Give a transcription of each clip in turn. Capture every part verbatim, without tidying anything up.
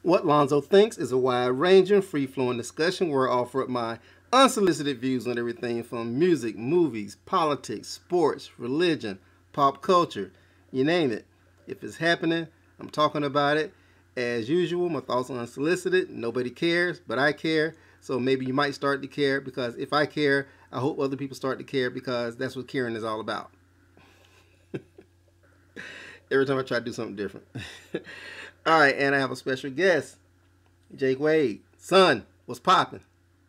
What Lonzo Thinks is a wide-ranging, free-flowing discussion where I offer up my unsolicited views on everything from music, movies, politics, sports, religion, pop culture, you name it. If it's happening, I'm talking about it. As usual, my thoughts are unsolicited. Nobody cares, but I care. So maybe you might start to care because if I care, I hope other people start to care because that's what caring is all about. Every time I try to do something different. All right, and I have a special guest, Jake Wade. Son, what's popping?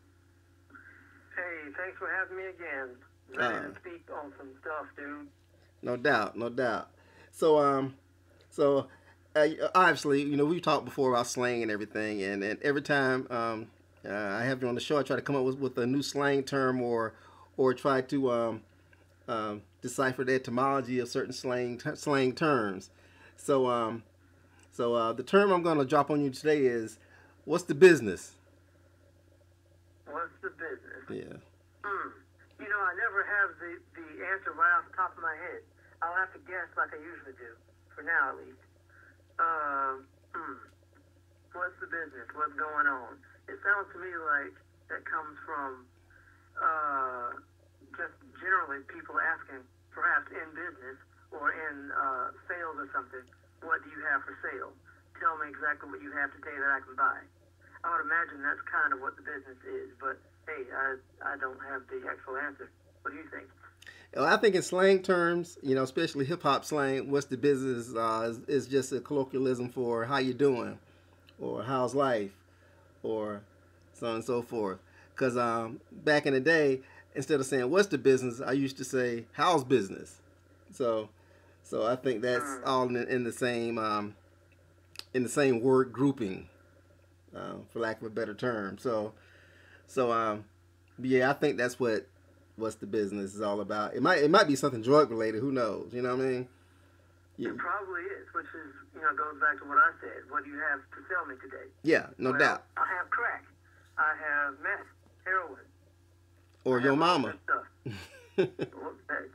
Hey, thanks for having me again. Ready uh, to speak on some stuff, dude. No doubt, no doubt. So, um, so uh, obviously, you know, we talked before about slang and everything, and, and every time um, uh, I have you on the show, I try to come up with, with a new slang term or or try to um, um, decipher the etymology of certain slang t- slang terms. So, um, so uh, the term I'm going to drop on you today is, what's the business? What's the business? Yeah. Hmm. You know, I never have the, the answer right off the top of my head. I'll have to guess like I usually do, for now at least. Um, hmm. What's the business? What's going on? It sounds to me like that comes from uh, just generally people asking, perhaps in business or in uh, sales or something, what do you have for sale? Tell me exactly what you have today that I can buy. I would imagine that's kind of what the business is, but hey, I, I don't have the actual answer. What do you think? Well, I think in slang terms, you know, especially hip hop slang, what's the business uh, is, is just a colloquialism for how you doing, or how's life, or so on and so forth. Because um, back in the day, instead of saying what's the business, I used to say how's business. So, so I think that's mm. all in, in the same um, in the same word grouping, uh, for lack of a better term. So, so um, yeah, I think that's what. What's the business is all about. It might it might be something drug related. Who knows? You know what I mean? Yeah. It probably is, which is you know goes back to what I said. What do you have to sell me today? Yeah, no well, doubt. I have crack. I have meth, heroin, or I your mama. Stuff. well,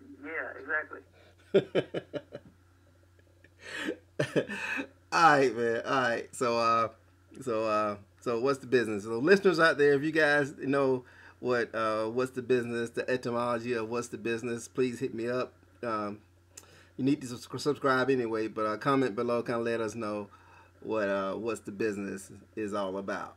yeah, exactly. All right, man. All right. So, uh, so, uh, so, what's the business? So, listeners out there, if you guys know. What uh, what's the business? The etymology of what's the business? Please hit me up. Um, you need to subscribe anyway, but uh, comment below, kind of let us know what uh, what's the business is all about.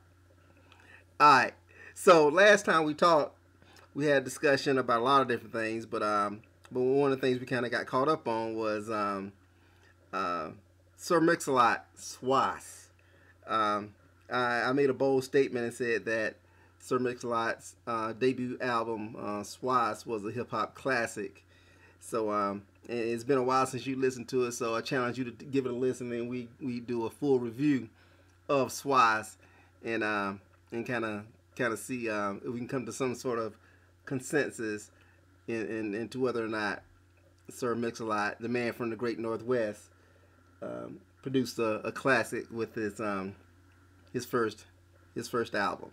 All right. So last time we talked, we had a discussion about a lot of different things, but um, but one of the things we kind of got caught up on was um, uh, Sir Mix-a-Lot Swass. Um, I, I made a bold statement and said that Sir Mix-a-Lot's uh, debut album, uh, Swass, was a hip-hop classic. So um, it's been a while since you listened to it, so I challenge you to give it a listen, and we, we do a full review of Swass and um, and kind of kind of see um, if we can come to some sort of consensus in, in, into whether or not Sir Mix-a-Lot, the man from the Great Northwest, um, produced a, a classic with his um, his first his first album.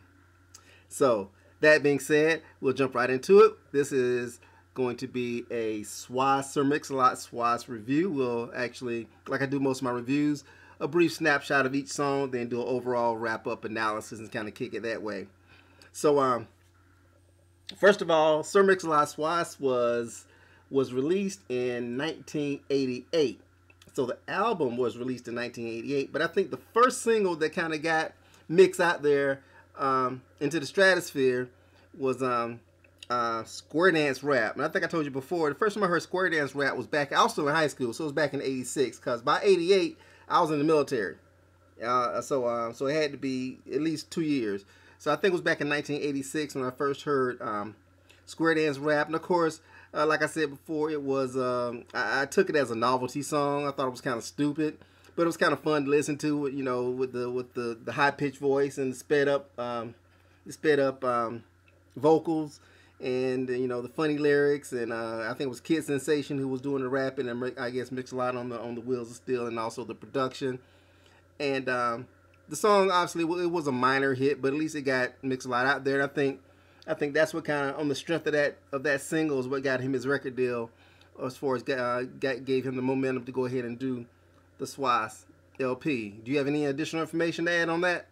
So, that being said, we'll jump right into it. This is going to be a Swass, Sir Mix-a-Lot Swass review. We'll actually, like I do most of my reviews, a brief snapshot of each song, then do an overall wrap-up analysis and kind of kick it that way. So, um, first of all, Sir Mix-a-Lot Swass was, was released in nineteen eighty-eight. So, the album was released in nineteen eighty-eight, but I think the first single that kind of got mixed out there Um, into the stratosphere was um, uh, Square Dance Rap. And I think I told you before, the first time I heard Square Dance Rap was back, I was still in high school, so it was back in eighty-six, because by eighty-eight, I was in the military. Uh, so uh, so it had to be at least two years. So I think it was back in nineteen eighty-six when I first heard um, Square Dance Rap. And of course, uh, like I said before, it was, um, I, I took it as a novelty song. I thought it was kind of stupid. But it was kind of fun to listen to, you know, with the with the, the high pitched voice and the sped up, um, the sped up um, vocals, and you know the funny lyrics. And uh, I think it was Kid Sensation who was doing the rapping, and I guess Mix-a-Lot on the on the Wheels of Steel, and also the production. And um, the song obviously it was a minor hit, but at least it got Mix-a-Lot out there. And I think I think that's what kind of on the strength of that of that single is what got him his record deal, as far as uh, got, gave him the momentum to go ahead and do the Swass L P. Do you have any additional information to add on that?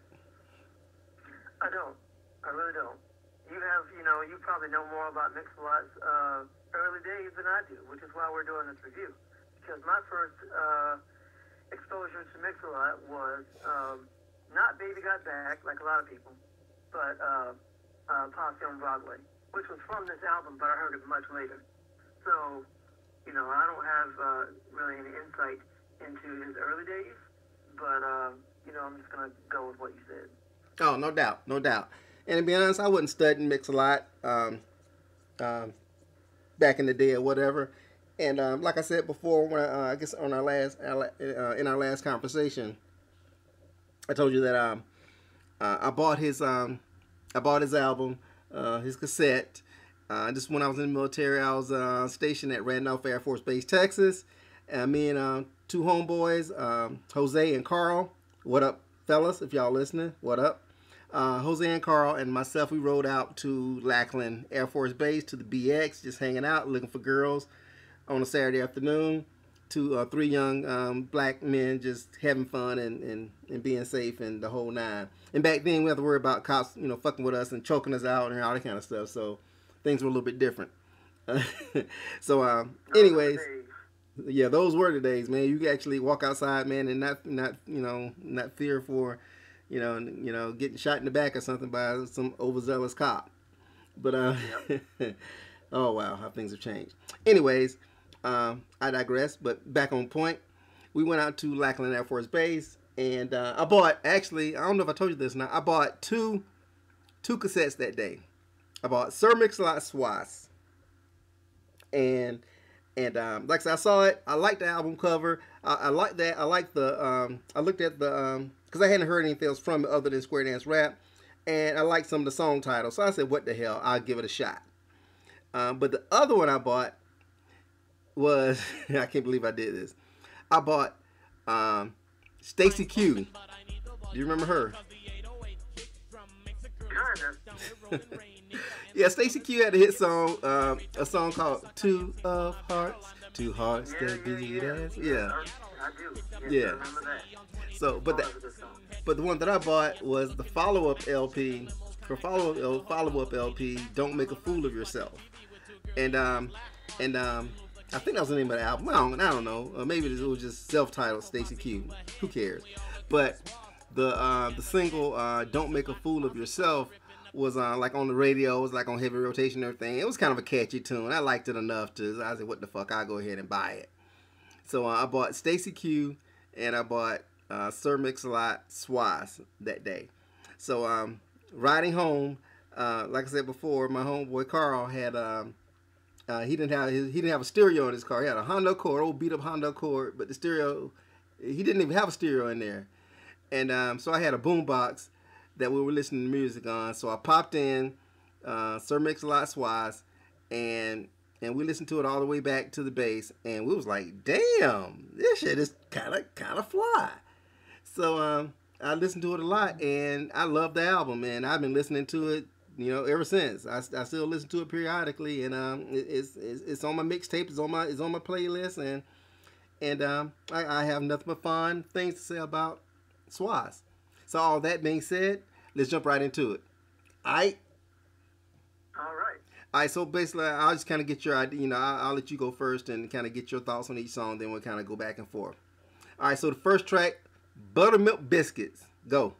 I don't. I really don't. You have, you know, you probably know more about Mix-a-Lot's uh, early days than I do, which is why we're doing this review. Because my first uh, exposure to Mix-a-Lot was um, not Baby Got Back, like a lot of people, but uh, uh, Posse on Broadway, which was from this album, but I heard it much later. So, you know, I don't have uh, really any insight into his early days, but, uh, you know, I'm just going to go with what you said. Oh, no doubt, no doubt. And to be honest, I wasn't studying Mix-a-Lot um, um, back in the day or whatever. And um, like I said before, when I, uh, I guess on our last uh, in our last conversation, I told you that um, uh, I bought his um, I bought his album, uh, his cassette. Uh, just when I was in the military, I was uh, stationed at Randolph Air Force Base, Texas. And me and uh, two homeboys, um, Jose and Carl. What up, fellas? If y'all listening, what up? Uh, Jose and Carl and myself, we rode out to Lackland Air Force Base to the B X, just hanging out, looking for girls on a Saturday afternoon. Two, uh, three young um, black men just having fun and, and, and being safe and the whole nine. And back then, we had to worry about cops, you know, fucking with us and choking us out and all that kind of stuff. So things were a little bit different. so, um, anyways, yeah, those were the days, man. You could actually walk outside, man, and not, not, you know, not fear for. You know, you know, getting shot in the back or something by some overzealous cop. But uh, yep. Oh wow, how things have changed. Anyways, um, I digress. But back on point, we went out to Lackland Air Force Base, and uh, I bought actually. I don't know if I told you this now. I bought two, two cassettes that day. I bought Sir Mix-a-Lot Swass, and and um, like I said, I saw it. I liked the album cover. I, I like that. I like the. Um, I looked at the. Um, Because I hadn't heard anything else from it other than Square Dance Rap. And I liked some of the song titles. So I said, what the hell? I'll give it a shot. Um, but the other one I bought was... I can't believe I did this. I bought um, Stacey Q. Do you remember her? Yeah, Stacey Q had a hit song. Um, a song called Two of Hearts. Two Hearts yeah, That Beat yeah, As... yeah. Yeah. I do. Yes, Yeah. I remember that. So, but the, but the one that I bought was the follow-up L P, for follow follow-up L P, Don't Make a Fool of Yourself, and um, and um, I think that was the name of the album. I don't, I don't know, uh, maybe it was just self-titled Stacey Q. Who cares? But the uh, the single uh, Don't Make a Fool of Yourself was uh, like on the radio, it was like on heavy rotation and everything. It was kind of a catchy tune. I liked it enough to I said, what the fuck? I'll go ahead and buy it. So uh, I bought Stacey Q and I bought Uh, Sir Mix-a-Lot Swass that day. So um, riding home, uh, like I said before, my homeboy Carl had um, uh, he didn't have his, he didn't have a stereo in his car. He had a Honda Accord, old beat up Honda Accord, but the stereo he didn't even have a stereo in there. And um, so I had a boombox that we were listening to music on. So I popped in uh, Sir Mix-a-Lot Swass, and and we listened to it all the way back to the base, and we was like, damn, this shit is kind of kind of fly. So um, I listened to it a lot, and I love the album, and I've been listening to it, you know, ever since. I, I still listen to it periodically, and um, it, it's, it's it's on my mixtape, it's on my it's on my playlist, and and um, I, I have nothing but fun things to say about Swass. So all that being said, let's jump right into it. All right. All right. All right. So basically, I'll just kind of get your idea. You know, I'll, I'll let you go first and kind of get your thoughts on each song. Then we'll kind of go back and forth. All right. So the first track. Buttermilk Biscuits. Go.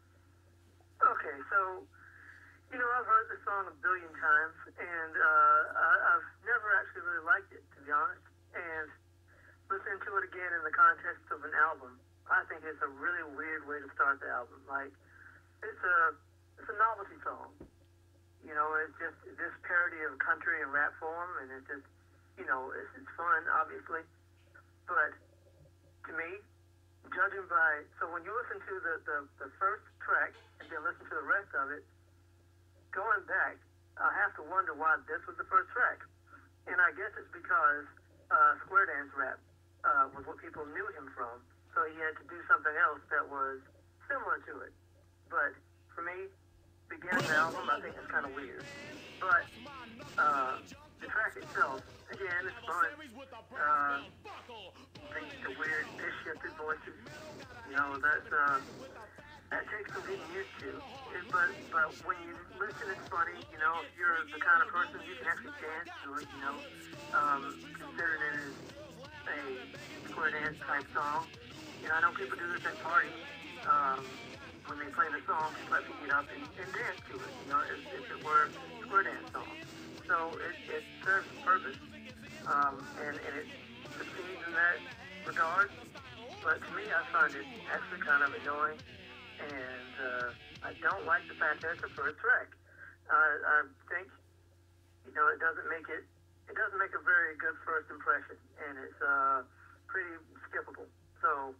Okay, so, you know, I've heard this song a billion times, and uh, I, I've never actually really liked it, to be honest. And listening to it again in the context of an album, I think it's a really weird way to start the album. Like, it's a it's a novelty song. You know, it's just this parody of country and rap form, and it's just, you know, it's, it's fun, obviously. But to me, judging by, so when you listen to the, the, the first track and then listen to the rest of it, going back, I have to wonder why this was the first track. And I guess it's because uh, Square Dance Rap uh, was what people knew him from, so he had to do something else that was similar to it. But for me, begin the album, I think it's kind of weird. But uh, the track itself, again, it's fun. Uh, the, the weird pitch shifted voices, you know, that's uh, that takes some getting used to. It, but but when you listen, it's funny. You know, if you're the kind of person you can actually dance to it, you know, um, considering it is a square dance type song. You know, I know people do this at parties. Um, when they play the song, people have to get up and, and dance to it. You know, if, if it were a square dance song. So it, it serves its purpose, um, and, and it succeeds in that regard. But to me, I find it actually kind of annoying. And uh, I don't like the fact that it's the first track. Uh, I think, you know, it doesn't make it, it doesn't make a very good first impression, and it's uh, pretty skippable. So,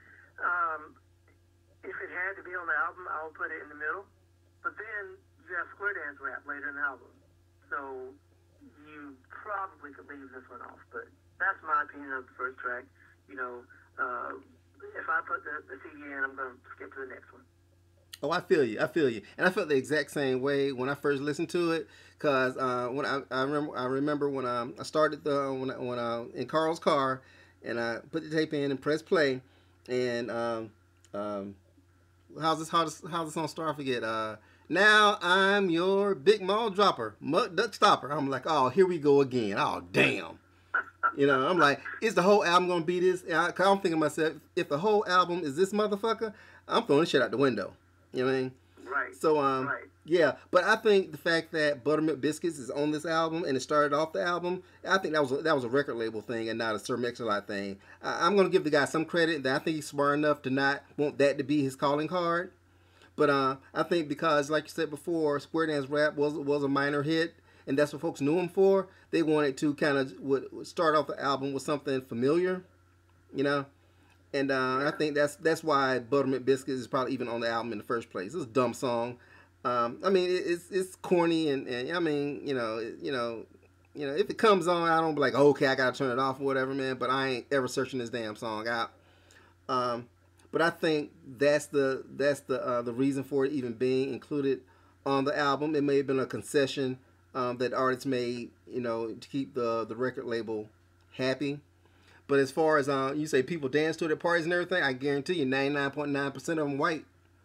um, if it had to be on the album, I would put it in the middle. But then you have Square Dance Rap later in the album, so you probably could leave this one off. But that's my opinion of the first track. You know. Uh, If I put the, the C D in, I'm going to skip to the next one. Oh, I feel you. I feel you. And I felt the exact same way when I first listened to it. Cause uh, when I, I remember, I remember when um, I started the when I, when I, in Carl's car, and I put the tape in and pressed play, and um, um, how's this? How does how's the song start? I forget. Uh, now I'm your big mall dropper, mud duck stopper. I'm like, oh, here we go again. Oh, damn. You know, I'm like, is the whole album gonna be this? I, I'm thinking to myself, if the whole album is this motherfucker, I'm throwing shit out the window. You know what I mean? Right. So, um, right. yeah. But I think the fact that Buttermilk Biscuits is on this album and it started off the album, I think that was a, that was a record label thing and not a Sir Mix-a-Lot thing. I, I'm gonna give the guy some credit that I think he's smart enough to not want that to be his calling card. But uh, I think because, like you said before, Square Dance Rap was was a minor hit. And that's what folks knew him for. They wanted to kind of would start off the album with something familiar, you know. And uh, I think that's that's why Buttermilk Biscuits is probably even on the album in the first place. It's a dumb song. Um, I mean, it, it's it's corny and, and I mean, you know, it, you know, you know, if it comes on, I don't be like, oh, okay, I gotta turn it off or whatever, man. But I ain't ever searching this damn song out. Um, but I think that's the that's the uh, the reason for it even being included on the album. It may have been a concession. Um, that artists made, you know, to keep the the record label happy. But as far as uh, you say, people dance to it at parties and everything, I guarantee you, ninety-nine point nine percent of them white.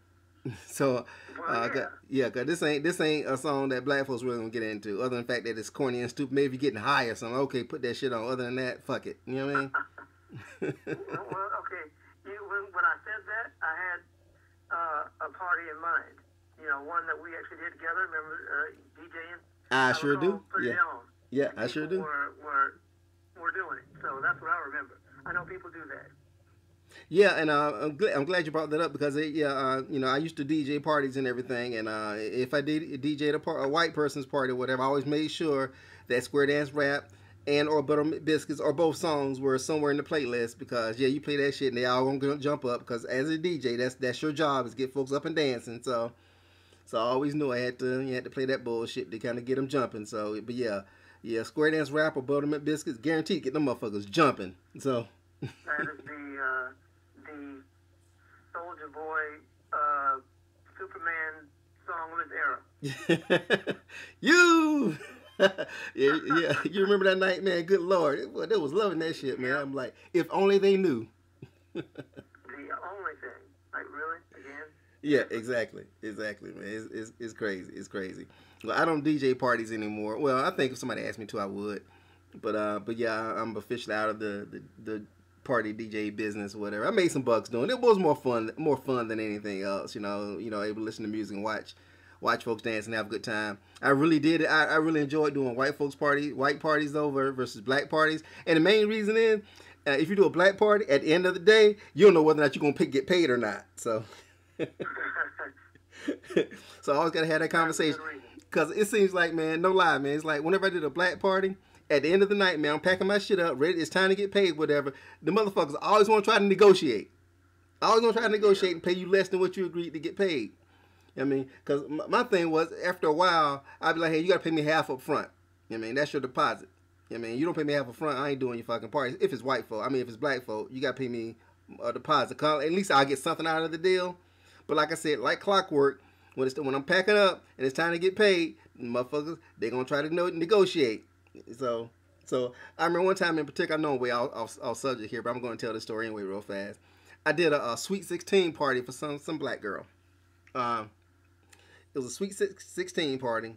So, uh, well, yeah, yeah, cause this ain't this ain't a song that black folks really gonna get into. Other than the fact that it's corny and stupid. Maybe if you're getting high or something, okay, put that shit on. Other than that, fuck it. You know what I mean? well, well, okay. You, when, when I said that, I had uh, a party in mind. You know, one that we actually did together. Remember uh, DJing? I sure do. Yeah, yeah, I sure do. Were, were, were doing it, so that's what I remember. I know people do that. Yeah, and uh, I'm, glad, I'm glad you brought that up because it, yeah, uh, you know, I used to D J parties and everything, and uh, if I did D J a, par- a white person's party or whatever, I always made sure that Square Dance Rap and or Buttermilk Biscuits or both songs were somewhere in the playlist because yeah, you play that shit and they all gonna jump up because as a D J, that's that's your job is get folks up and dancing. So. So I always knew I had to you had to play that bullshit to kind of get them jumping. So, but yeah, yeah, Square Dance Rap or Buttermilk Biscuits, guaranteed get them motherfuckers jumping. So. That is the uh, the Soldier Boy uh, Superman song of his era. you. yeah, yeah, you remember that night, man? Good Lord, it, it was loving that shit, man. Yeah. I'm like, if only they knew. The only thing, like really, again. Yeah, exactly, exactly, man. It's, it's, it's crazy, it's crazy. Well, I don't D J parties anymore. Well, I think if somebody asked me to, I would. But uh, but yeah, I'm officially out of the, the, the party D J business or whatever. I made some bucks doing it. It was more fun, more fun than anything else. You know, you know, able to listen to music and watch, watch folks dance and have a good time. I really did. I, I really enjoyed doing white folks party, white parties though versus black parties. And the main reason is, uh, if you do a black party, at the end of the day, you don't know whether or not you're gonna pick, get paid or not. So. So I always gotta have that conversation because it seems like, man, no lie, man. It's like whenever I did a black party, at the end of the night, man, I'm packing my shit up, ready. It's time to get paid, whatever. The motherfuckers always want to try to negotiate. I always want to try to negotiate and pay you less than what you agreed to get paid. I mean, because my thing was, after a while, I'd be like, hey, you gotta pay me half up front. I mean, that's your deposit. I mean, you don't pay me half up front, I ain't doing your fucking parties. If it's white folk, I mean, if it's black folk, you gotta pay me a deposit. At least I'll get something out of the deal. But like I said, like clockwork, When it's when I'm packing up and it's time to get paid, motherfuckers they gonna try to no- negotiate. So so I remember one time in particular. I know I'm way off, off, off subject here, but I'm gonna tell this story anyway real fast. I did a, a sweet sixteen party for some some black girl. Um, it was a sweet sixteen party.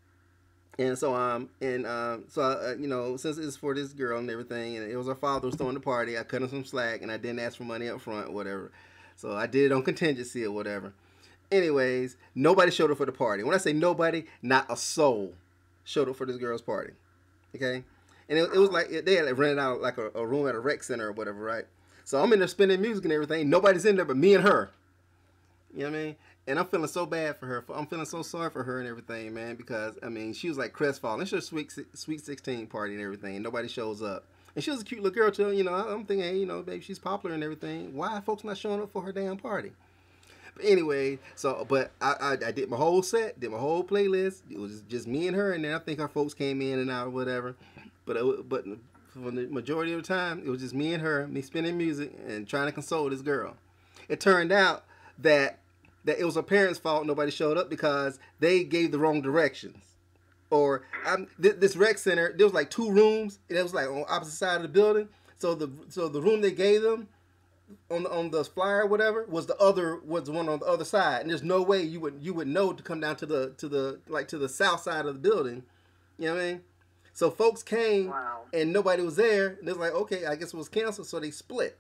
And so um and um so uh, you know since it's for this girl and everything, and it was her father was throwing the party, I cut him some slack and I didn't ask for money up front, whatever. So I did it on contingency or whatever. Anyways, nobody showed up for the party. When I say nobody, not a soul showed up for this girl's party. Okay, and it, it was like they had rented out like a, a room at a rec center or whatever, right? So I'm in there spinning music and everything. Nobody's in there but me and her. You know what I mean? And I'm feeling so bad for her. I'm feeling so sorry for her and everything, man, because, I mean, she was like crestfallen. It's her sweet, sweet sixteen party and everything, and nobody shows up. And she was a cute little girl, too. You know, I'm thinking, hey, you know, baby, she's popular and everything. Why are folks not showing up for her damn party? But anyway, so, but I, I, I did my whole set, did my whole playlist. It was just me and her, and then I think our folks came in and out or whatever. But, it, but for the majority of the time, it was just me and her, me spinning music and trying to console this girl. It turned out that that it was her parents' fault nobody showed up because they gave the wrong directions. Or I'm, th- this rec center, there was like two rooms, and it was like on opposite side of the building. So the so the room they gave them on the on the flyer or whatever was the other was the one on the other side. And there's no way you would you would know to come down to the to the like to the south side of the building. You know what I mean? So folks came wow. and nobody was there, and it was like, okay, I guess it was canceled, so they split.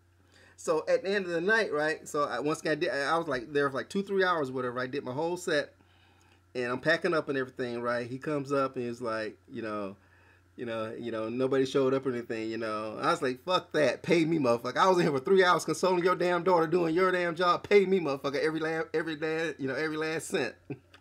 So at the end of the night, right? So I, once again, I, did, I was like there for like two, three hours, whatever. I did my whole set, and I'm packing up and everything, right? He comes up and he's like, you know, you know, you know, nobody showed up or anything, you know. I was like, fuck that, pay me, motherfucker. I was in here for three hours consoling your damn daughter, doing your damn job. Pay me, motherfucker, every last, every last, you know, every last cent.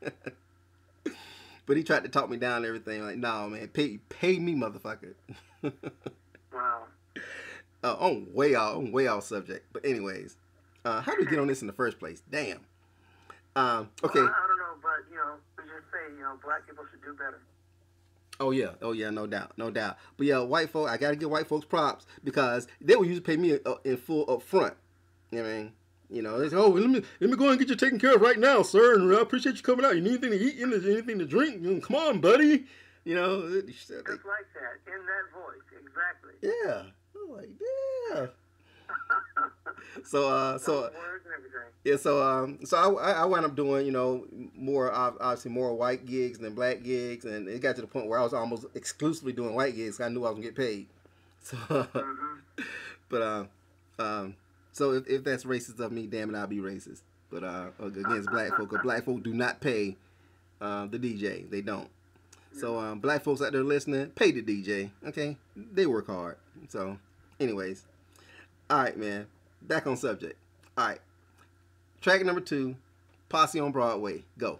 But he tried to talk me down and everything. Like, no, man, pay, pay me, motherfucker. Wow. Uh, I'm way off. I'm way off subject. But anyways, uh, how did we get on this in the first place? Damn. Um, okay. Well, I, I don't know, but you know, we just say you know, black people should do better. Oh yeah, oh yeah, no doubt, no doubt. But yeah, white folk, I gotta give white folks props because they would usually pay me uh, in full up front. You know what I mean? You know, they say, oh, let me let me go and get you taken care of right now, sir. And I appreciate you coming out. You need anything to eat? Anything to drink? Come on, buddy. You know, just like that, in that voice, exactly. Yeah. I'm like, yeah. so, uh, so, words and everything. yeah, so, um, so I, I wound up doing, you know, more, obviously more white gigs than black gigs, and it got to the point where I was almost exclusively doing white gigs. I knew I was gonna get paid. So, mm-hmm. but, um, um, so if, if that's racist of me, damn it, I'll be racist. But, uh, against black folk, because black folk do not pay, um, the D J. They don't. So, um, black folks out there listening, pay the D J, okay? They work hard. So, anyways. All right, man. Back on subject. All right. Track number two, Posse on Broadway. Go.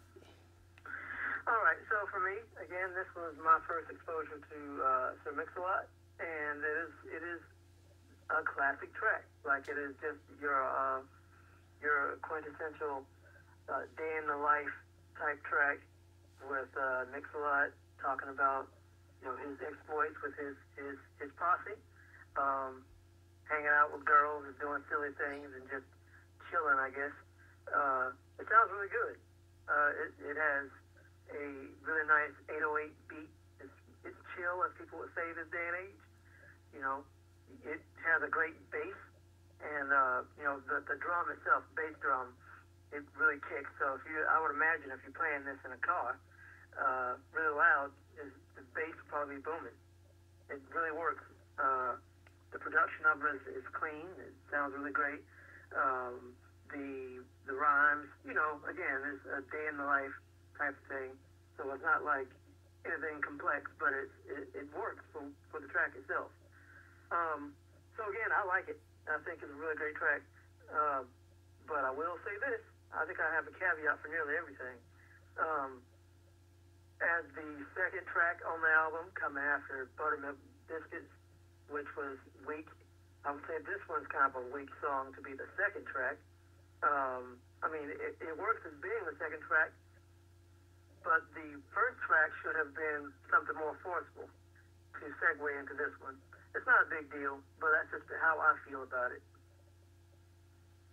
All right. So, for me, again, this was my first exposure to uh, Sir Mix-a-Lot, and it is, it is a classic track. Like, it is just your, uh, your quintessential uh, day-in-the-life type track with uh, Mix-a-Lot talking about, you know, his exploits with his his, his posse, um, hanging out with girls and doing silly things and just chilling, I guess. Uh, it sounds really good. Uh, it, it has a really nice eight oh eight beat. It's, it's chill, as people would say this day and age. You know, it has a great bass, and uh, you know, the the drum itself, bass drum, it really kicks. So if you, I would imagine if you're playing this in a car, uh, really loud, is the bass will probably be booming. It really works. Uh, the production of it is, is clean. It sounds really great. Um, the the rhymes, you know, again, it's a day in the life type of thing. So it's not like anything complex, but it it, it works for for the track itself. Um, so again, I like it. I think it's a really great track. Uh, but I will say this: I think I have a caveat for nearly everything. Um, as the second track on the album, coming after Buttermilk Biscuits, which was weak, I would say this one's kind of a weak song to be the second track. Um, I mean, it, it works as being the second track, but the first track should have been something more forceful to segue into this one. It's not a big deal, but that's just how I feel about it.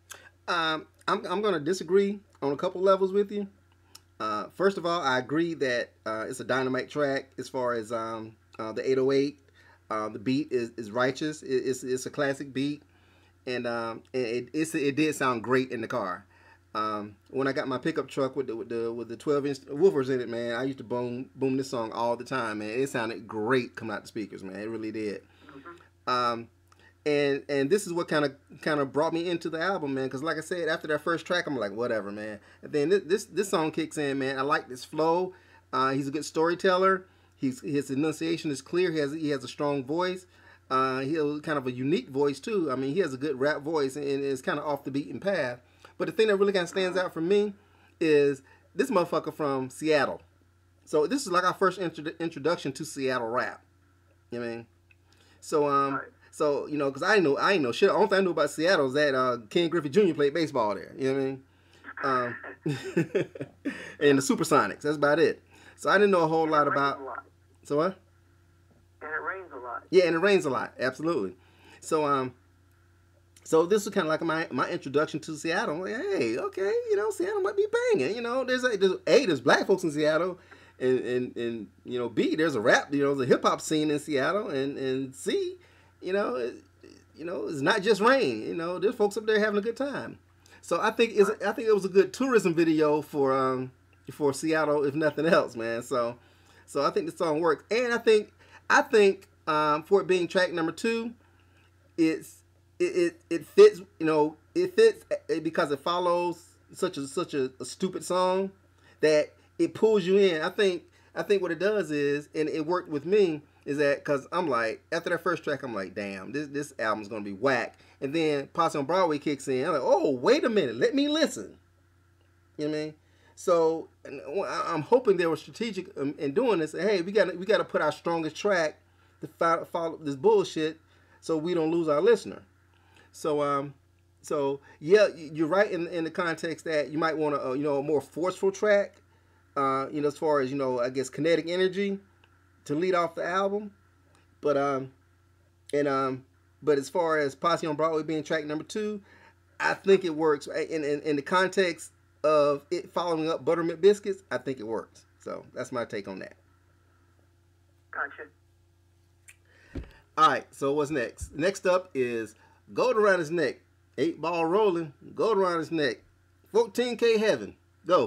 Um, I'm I'm gonna disagree on a couple levels with you. Uh, first of all, I agree that uh, it's a dynamite track as far as um, uh, the eight oh eight. Uh, the beat is, is righteous. It, it's it's a classic beat, and um, it it's, it did sound great in the car. Um, when I got my pickup truck with the with the with the twelve inch woofers in it, man, I used to boom boom this song all the time, man. It sounded great coming out the speakers, man. It really did. Mm-hmm. Um, and and this is what kind of kind of brought me into the album, man. Because like I said, after that first track, I'm like, whatever, man. And then this this, this song kicks in, man. I like this flow. Uh, he's a good storyteller. He's his enunciation is clear. He has he has a strong voice. Uh, he has kind of a unique voice too. I mean, he has a good rap voice, and it's kind of off the beaten path. But the thing that really kind of stands out for me is this motherfucker from Seattle. So this is like our first intro- introduction to Seattle rap. You know what I mean? So um, Right. so you know, cause I know I ain't know shit. The only thing I knew about Seattle is that uh, Ken Griffey Junior played baseball there. You know what I mean? Um, and the Supersonics. That's about it. So I didn't know a whole And lot it rains about. a lot. So what? And it rains a lot. Yeah, and it rains a lot. Absolutely. So um, so this was kind of like my my introduction to Seattle. I'm like, hey, okay, you know, Seattle might be banging. You know, there's a there's, a there's black folks in Seattle, and and and you know, B there's a rap, you know, there's a hip hop scene in Seattle, and and C, you know, it, you know, it's not just rain. You know, there's folks up there having a good time. So I think it's I think it was a good tourism video for um for Seattle, if nothing else, man. So so I think the song works, and I think I think um for it being track number two, it's it, it, it fits, you know, it fits because it follows such a such a, a stupid song that it pulls you in. I think I think what it does is, and it worked with me, is that because I'm like, after that first track, I'm like, damn, this this album's gonna be whack. And then Posse on Broadway kicks in. I'm like, oh, wait a minute, let me listen. You know what I mean? So I'm hoping they were strategic in doing this. Hey, we got we got to put our strongest track to follow, follow this bullshit, so we don't lose our listener. So um, so yeah, you're right in in the context that you might want a you know a more forceful track. Uh, you know, as far as you know, I guess kinetic energy to lead off the album. But um, and um, but as far as Posse on Broadway being track number two, I think it works in in, in the context of it following up Buttermilk Biscuits. I think it works. So that's my take on that. Gotcha. All right. So what's next? Next up is Gold Around His Neck. Eight Ball Rolling. Gold Around His Neck. fourteen K Heaven. Go.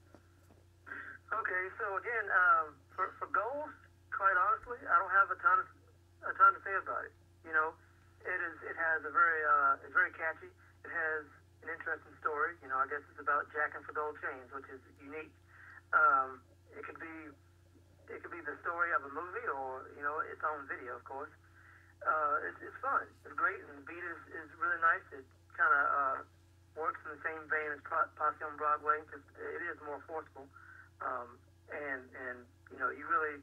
Okay, so again, um, for for goals, quite honestly, I don't have a ton of a ton to say about it. You know, it is it has a very uh, it's very catchy. It has an interesting story. You know, I guess it's about jacking for gold chains, which is unique. Um, it could be it could be the story of a movie, or you know, its own video, of course. Uh, it's, it's fun. It's great, and the beat is, is really nice. It kind of uh, works in the same vein as Posse on Broadway, because it is more forceful. Um, and and you know, you really,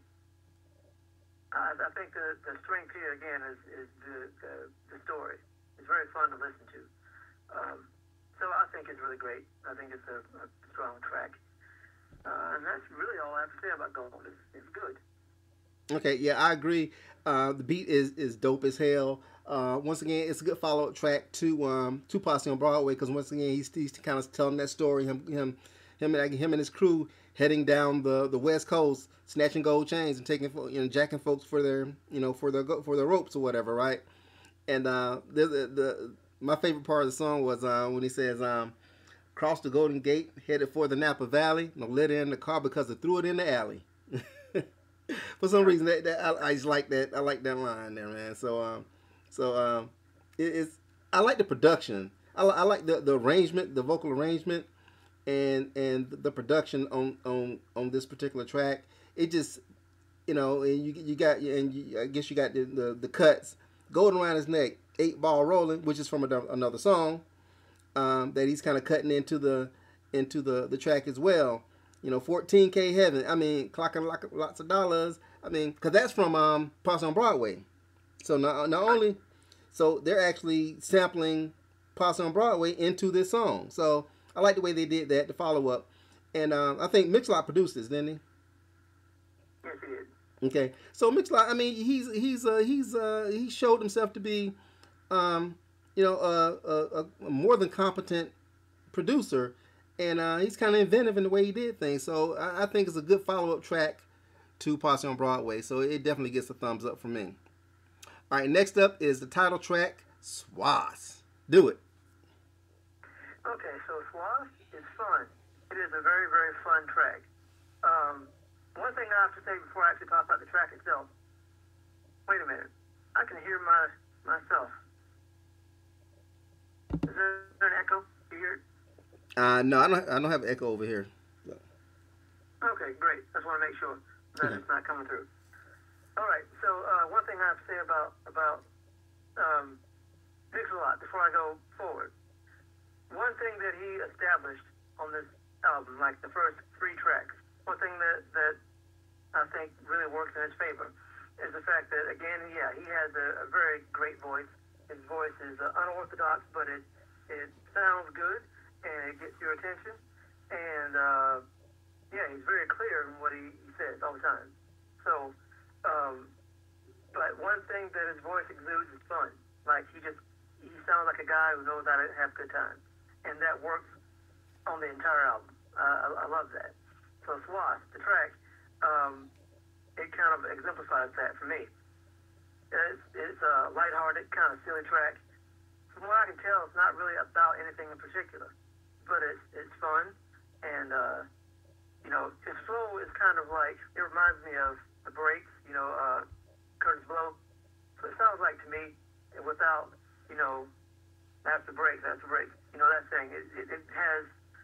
I, I think the the strength here again is is the the, the story. It's very fun to listen to. Um, so I think it's really great. I think it's a, a strong track, uh, and that's really all I have to say about Gold. It's, it's good. Okay, yeah, I agree. Uh, the beat is, is dope as hell. Uh, once again, it's a good follow up track to um to Posse on Broadway, because once again he's, he's kind of telling that story. Him him him and him and his crew heading down the, the West Coast, snatching gold chains and taking you know jacking folks for their you know for their for their ropes or whatever, right? And uh, the, the the my favorite part of the song was uh, when he says um cross the Golden Gate, headed for the Napa Valley. No, let it in the car because I threw it in the alley. For some reason, that, that I, I just like that. I like that line there, man. So, um, so um, it, it's I like the production. I, I like the, the arrangement, the vocal arrangement, and and the production on on on this particular track. It just, you know, and you you got and you, I guess you got the, the the cuts, Gold Around His Neck, Eight Ball Rolling, which is from another, another song um, that he's kind of cutting into the into the the track as well. You know, fourteen K Heaven. I mean, clocking lots of dollars. I mean, because that's from um, Posse on Broadway. So not, not only, so they're actually sampling Posse on Broadway into this song. So I like the way they did that, the follow up. And um, I think Mix-a-Lot produced this, didn't he? Yes, he did. Okay. So Mix-a-Lot, I mean, he's he's uh, he's uh, he showed himself to be, um, you know, a, a, a more than competent producer, and uh, he's kind of inventive in the way he did things. So I, I think it's a good follow up track to Posse on Broadway. So it definitely gets a thumbs up from me. All right, next up is the title track, Swass. Do it. Okay, so Swass is fun. It is a very, very fun track. Um, one thing I have to say before I actually talk about the track itself. Wait a minute. I can hear my myself. Is there an echo? You hear it? Uh, no, I don't. I don't have echo over here. No. Okay, great. I just want to make sure that Okay. it's not coming through. All right. So uh, one thing I have to say about about um, Mix-a-Lot before I go forward. One thing that he established on this album, like the first three tracks, one thing that that I think really works in his favor is the fact that, again, yeah, he has a, a very great voice. His voice is uh, unorthodox, but it it sounds good and it gets your attention. And uh, yeah, he's very clear in what he, he says all the time. So, um, but one thing that his voice exudes is fun. Like he just he sounds like a guy who knows how to have a good time, and that works on the entire album. Uh, I, I love that. So Swass, the track, um, it kind of exemplifies that for me. It's, it's a lighthearted, kind of silly track. From what I can tell, it's not really about anything in particular, but it's it's fun, and uh, you know, his flow is kind of like, it reminds me of The Breaks, you know, uh, Curtis Blow. So it sounds like to me, without, you know, that's the break, that's the break. You know that thing. It, it, it has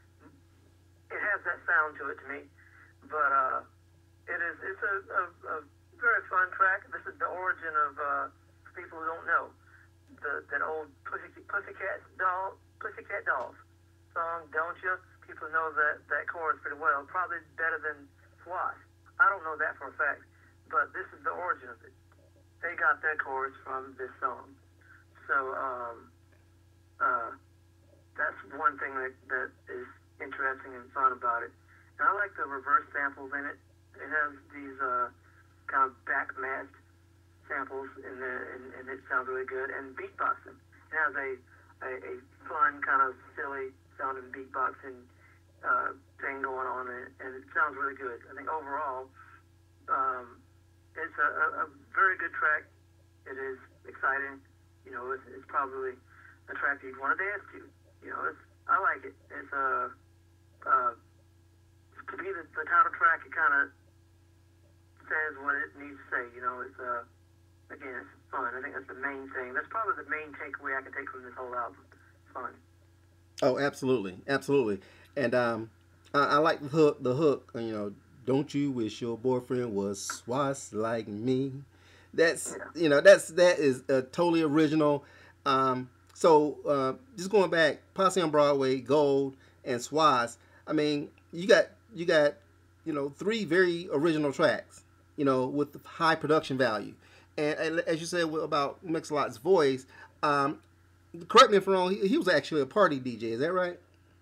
it has that sound to it to me, but uh, it is it's a, a, a very fun track. This is the origin of, uh, for people who don't know, the that old Pussy, Pussycat doll Pussycat Dolls song, Don't You? People know that that chorus pretty well, probably better than Swass. I don't know that for a fact, but this is the origin of it. They got that chorus from this song. So um, uh, that's one thing that, that is interesting and fun about it. And I like the reverse samples in it. It has these uh, kind of back-matched samples in there, and, and it sounds really good. And beatboxing. It has a, a, a fun, kind of silly sounding beatboxing uh, thing going on, and, and it sounds really good. I think overall, um, it's a, a, a very good track. It is exciting. You know, it's, it's probably a track you'd want to dance to. You know, it's I like it. It's a uh, uh, to be the, the title track. It kind of says what it needs to say. You know, it's uh, again, it's fun. I think that's the main thing. That's probably the main takeaway I can take from this whole album. It's fun. Oh, absolutely, absolutely. And um, I, I like the hook. The hook. You know, don't you wish your boyfriend was Swass like me? That's Yeah. you know that's that is uh, totally original. Um, so uh, just going back, Posse on Broadway, Gold, and Swass. I mean, you got you got you know three very original tracks. You know, with high production value. And, and as you said about Mix-a-Lot's voice, um, correct me if I'm wrong. He, he was actually a party D J. Is that right?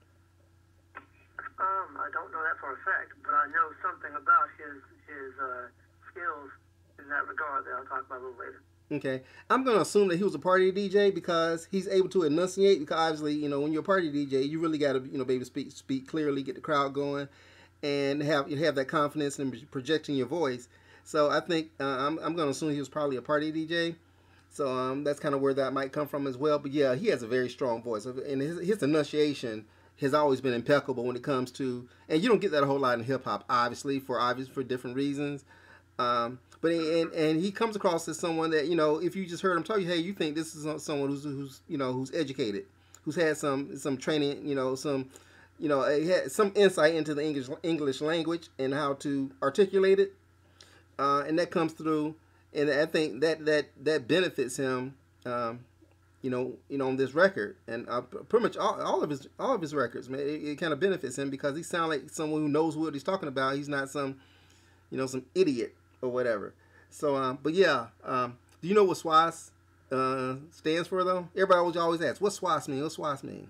Um, I don't know that for a fact, but I know something about his his uh, skills in that regard that I'll talk about a little later. Okay, I'm gonna assume that he was a party D J because he's able to enunciate. Because obviously, you know, when you're a party D J, you really got to, you know, be able to speak speak clearly, get the crowd going, and have you have that confidence in projecting your voice. So I think uh, I'm I'm gonna assume he was probably a party D J. So um, that's kind of where that might come from as well. But yeah, he has a very strong voice, and his his enunciation has always been impeccable when it comes to, and you don't get that a whole lot in hip hop, obviously for obvious for different reasons. Um, but and and he comes across as someone that, you know, if you just heard him tell you, hey, you think this is someone who's who's you know who's educated, who's had some some training, you know, some you know had some insight into the English English language and how to articulate it, uh, and that comes through, and I think that that that benefits him. Um, you know, you know, on this record, and uh, pretty much all, all of his all of his records, man, it, it kind of benefits him because he sounds like someone who knows what he's talking about. He's not some, you know, some idiot or whatever. So, um, but yeah, um, do you know what Swass uh, stands for though? Everybody always always asks, "What's Swass mean? What's Swass mean?"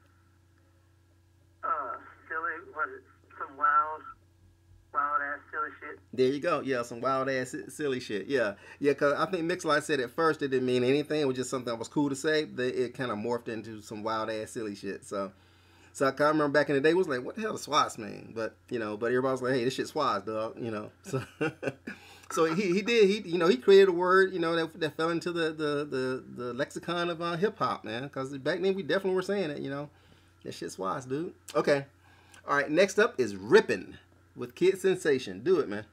Uh, silly, what is it? Some wild, wild ass silly shit. There you go. Yeah, some wild ass silly shit. Yeah, yeah. Cause I think Mix-a-Lot said at first it didn't mean anything. It was just something that was cool to say. But it kind of morphed into some wild ass silly shit. So, So I can remember back in the day, it was like, what the hell does Swaz mean? But you know, but everybody was like, hey, this shit Swaz, dog. You know, so so he, he did he you know he created a word, you know, that, that fell into the the the, the lexicon of uh, hip hop, man. Because back then we definitely were saying it, you know, that shit Swaz, dude. Okay, all right. Next up is Rippin' with Kid Sensation. Do it, man.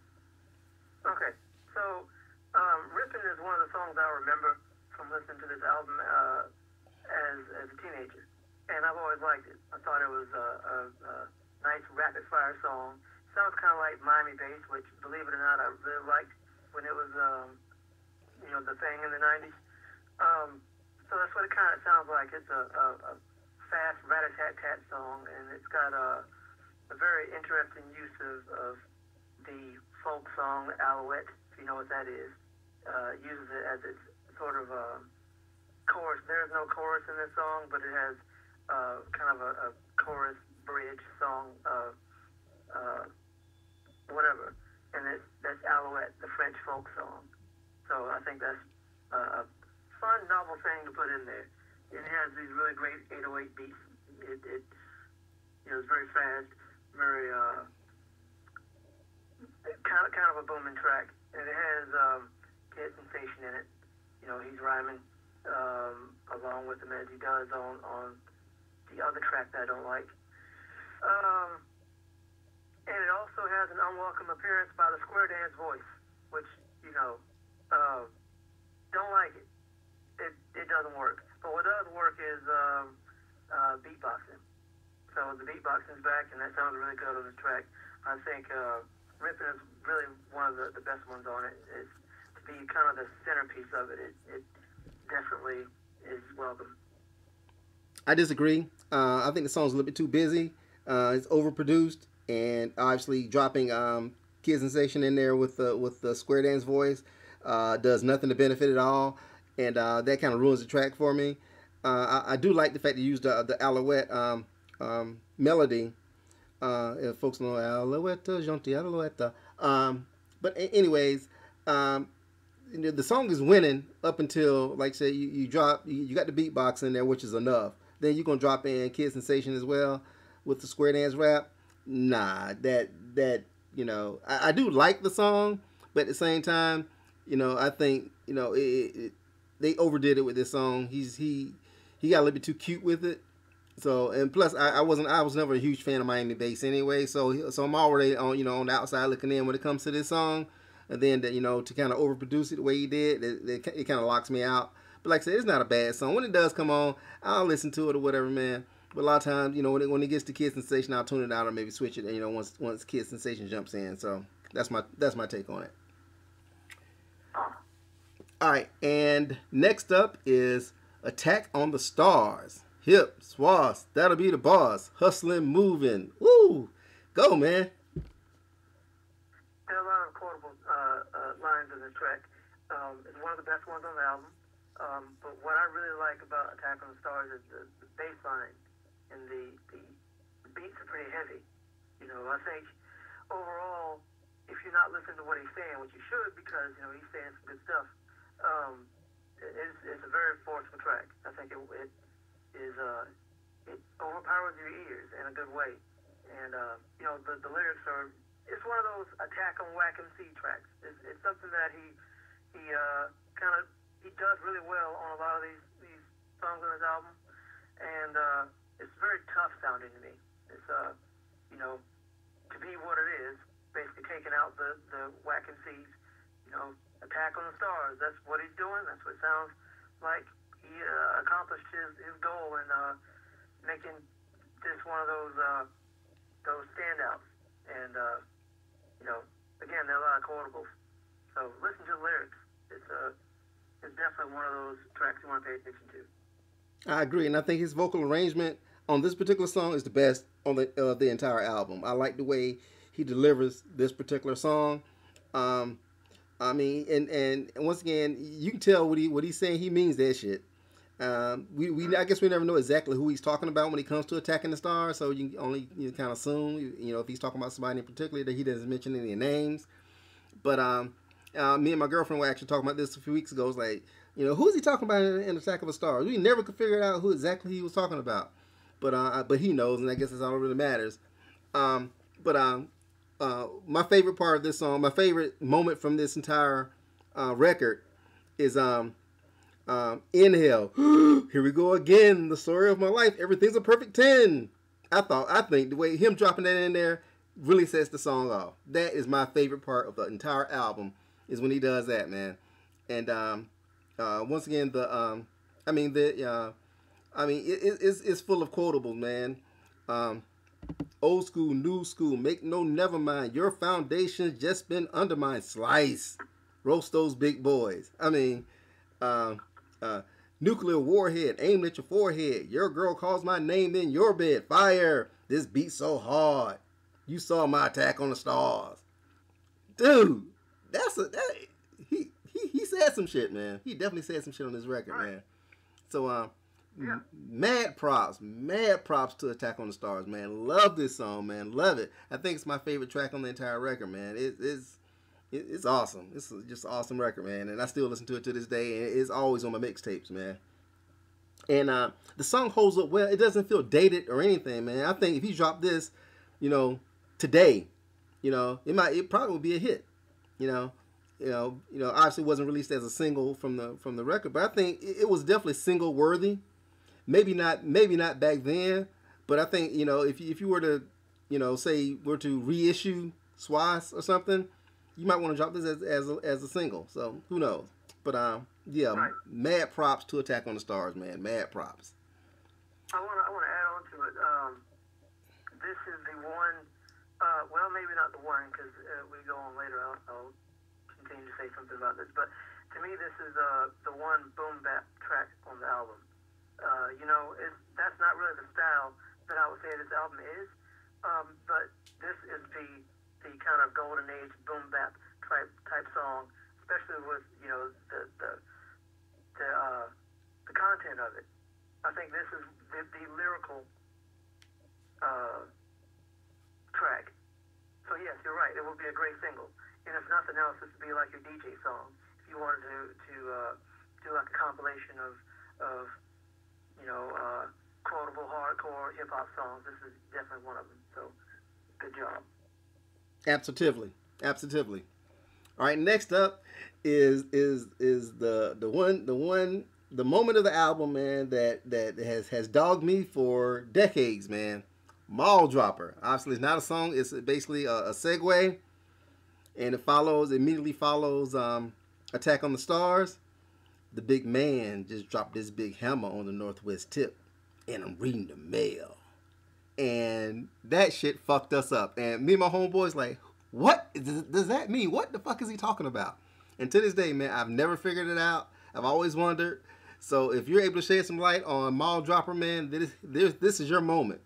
Okay, so um, Rippin' is one of the songs I remember from listening to this album uh, as as a teenager, and I've always liked it. I thought it was a, a, a nice rapid fire song. Sounds kind of like Miami bass, which, believe it or not, I really liked when it was, um, you know, the thing in the nineties. Um, so that's what it kind of sounds like. It's a, a, a fast rat-a-tat-tat song, and it's got a, a very interesting use of, of the folk song Alouette, if you know what that is. Uh, uses it as its sort of a chorus. There's no chorus in this song, but it has uh, kind of a, a chorus bridge song, uh, uh, whatever. And it's, that's Alouette, the French folk song. So I think that's a fun, novel thing to put in there. It has these really great eight oh eight beats. It, it you know, it's very fast, very uh, kind of kind of a booming track, and it has um, Kid Sensation in it. You know, he's rhyming um, along with him as he does on on the other track that I don't like. Um, and it also has an unwelcome appearance by the Square Dance Voice, which, you know, uh, don't like it. It it doesn't work. But what does work is um, uh, beatboxing. So the beatboxing's back, and that sounds really good on the track. I think uh, Rippin' is really one of the, the best ones on it. It's to be kind of the centerpiece of it. It, it definitely is welcome. I disagree. Uh, I think the song's a little bit too busy. Uh, it's overproduced, and obviously dropping um, Kid Sensation in there with the with the Square Dance Voice uh, does nothing to benefit at all, and uh, that kind of ruins the track for me. Uh, I, I do like the fact that you used the, the Alouette um, um, melody. Uh, if folks know Alouette, Gentil Alouette. Um, but a- anyways, um, the song is winning up until, like say, you, you drop, you, you got the beatbox in there, which is enough. Then you're gonna drop in Kid Sensation as well with the Square Dance rap. Nah, that that you know, I, I do like the song, but at the same time, you know, I think you know it, it, they overdid it with this song. He's he he got a little bit too cute with it. So and plus, I, I wasn't I was never a huge fan of Miami bass anyway. So so I'm already on you know on the outside looking in when it comes to this song. And then you know to kind of overproduce it the way he did, it, it, it kind of locks me out. But like I said, it's not a bad song. When it does come on, I'll listen to it or whatever, man. But a lot of times, you know, when it, when it gets to Kid Sensation, I'll tune it out or maybe switch it. You know, once once Kid Sensation jumps in. So that's my that's my take on it. All right, and next up is Attack on the Stars. Hip, Swaz, that'll be the boss. Hustling, moving. Woo! Go, man. There are a lot of quotable uh, uh, lines in this track. Um, it's one of the best ones on the album. Um, but what I really like about Attack on the Stars is the, the bass line, and the, the, the beats are pretty heavy. You know, I think overall, if you're not listening to what he's saying, which you should, because you know he's saying some good stuff, um, it, it's, it's a very forceful track. I think it, it is uh, it overpowers your ears in a good way, and uh, you know the, the lyrics are. It's one of those Attack on Whack M C tracks. It's, it's something that he he uh, kind of he does really well on a lot of these these songs on his album, and uh, it's very tough sounding to me. It's uh you know to be what it is, basically taking out the the Whack M Cs. You know, Attack on the Stars. That's what he's doing. That's what it sounds like. He uh, accomplished his, his goal in uh, making this one of those uh, those standouts. And uh, you know, again, there are a lot of quotables. So listen to the lyrics. It's uh, it's definitely one of those tracks you want to pay attention to. I agree, and I think his vocal arrangement on this particular song is the best on the uh, the entire album. I like the way he delivers this particular song. Um, I mean, and, and once again, you can tell what he what he's saying. He means that shit. Um, we, we I guess we never know exactly who he's talking about when it comes to Attacking the Stars, so you can only you kind of assume, you know, if he's talking about somebody in particular that he doesn't mention any names. But um, uh, me and my girlfriend were actually talking about this a few weeks ago. It's like, you know, who's he talking about in, in Attack of the Stars? We never could figure out who exactly he was talking about. but uh, but he knows, and I guess that's all that really matters. Um, but um, uh, my favorite part of this song, my favorite moment from this entire uh, record is um, um, Inhale. Here we go again. The story of my life. Everything's a perfect ten. I thought, I think the way him dropping that in there really sets the song off. That is my favorite part of the entire album, is when he does that, man. And um, uh, once again, the um, I mean the uh, I mean it, it's it's full of quotables, man. Um, Old school, new school, make no never mind. Your foundation's just been undermined. Slice, roast those big boys. I mean, uh, uh, nuclear warhead aimed at your forehead. Your girl calls my name in your bed. Fire. This beat so hard. You saw my attack on the stars, dude. That's a that, he he he said some shit, man. He definitely said some shit on this record, Right. man. So um. Yeah. Mad props, mad props to Attack on the Stars, man. Love this song, man. Love it. I think it's my favorite track on the entire record, man. It, it's it, it's awesome. It's just an awesome record, man. And I still listen to it to this day, and it's always on my mixtapes, man. And uh, the song holds up well. It doesn't feel dated or anything, man. I think if you drop this, you know, today, you know, it might it probably would be a hit. You know, you know, you know. Obviously, it wasn't released as a single from the from the record, but I think it, it was definitely single worthy. Maybe not, maybe not back then, but I think, you know, if you, if you were to, you know, say were to reissue Swice or something, you might want to drop this as as a, as a single. So who knows? But um, yeah, Right. mad props to Attack on the Stars, man. Mad props. I want to I want to add on to it. Um, this is the one. Uh, well, maybe not the one because uh, we go on later. I'll, I'll continue to say something about this, but to me, this is uh, the one boom bap track on the album. Uh, you know, it's, that's not really the style that I would say this album is, um, but this is the the kind of golden age boom bap type type song, especially with, you know, the the the, uh, the content of it. I think this is the, the lyrical uh, track. So yes, you're right. It would be a great single, and if nothing else, this would be like your D J song. If you wanted to to uh, do like a compilation of of you know, uh, quotable hardcore hip hop songs. This is definitely one of them. So, good job. Absolutely, absolutely. All right, next up is is is the the one the one the moment of the album, man, that that has has dogged me for decades, man. Mall Dropper. Obviously, it's not a song. It's basically a, a segue, and it follows immediately follows um, Attack on the Stars. The big man just dropped this big hammer on the northwest tip, and I'm reading the mail. And that shit fucked us up. And me and my homeboys like, what does that mean? What the fuck is he talking about? And to this day, man, I've never figured it out. I've always wondered. So if you're able to shed some light on Mall Dropper, man, this, this, this is your moment.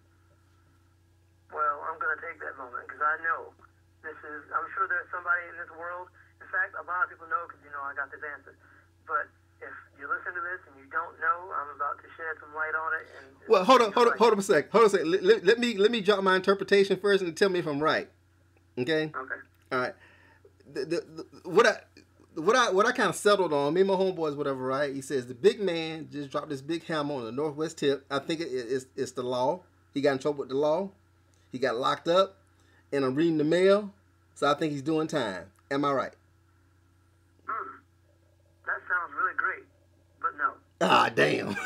Well, I'm going to take that moment because I know this is, I'm sure there's somebody in this world. In fact, a lot of people know because, you know, I got this answer. But if you listen to this and you don't know, I'm about to shed some light on it. And, and well, hold on, hold on, like, hold on a sec. Hold on a sec. Let, let, let me let me drop my interpretation first and tell me if I'm right. Okay. Okay. All right. The, the, the, what I what I what I kind of settled on, me and my homeboys, whatever. Right? He says the big man just dropped this big hammer on the northwest tip. I think it, it, it's it's the law. He got in trouble with the law. He got locked up, and I'm reading the mail, so I think he's doing time. Am I right? Mm, that sounds really great, but no. Ah, damn.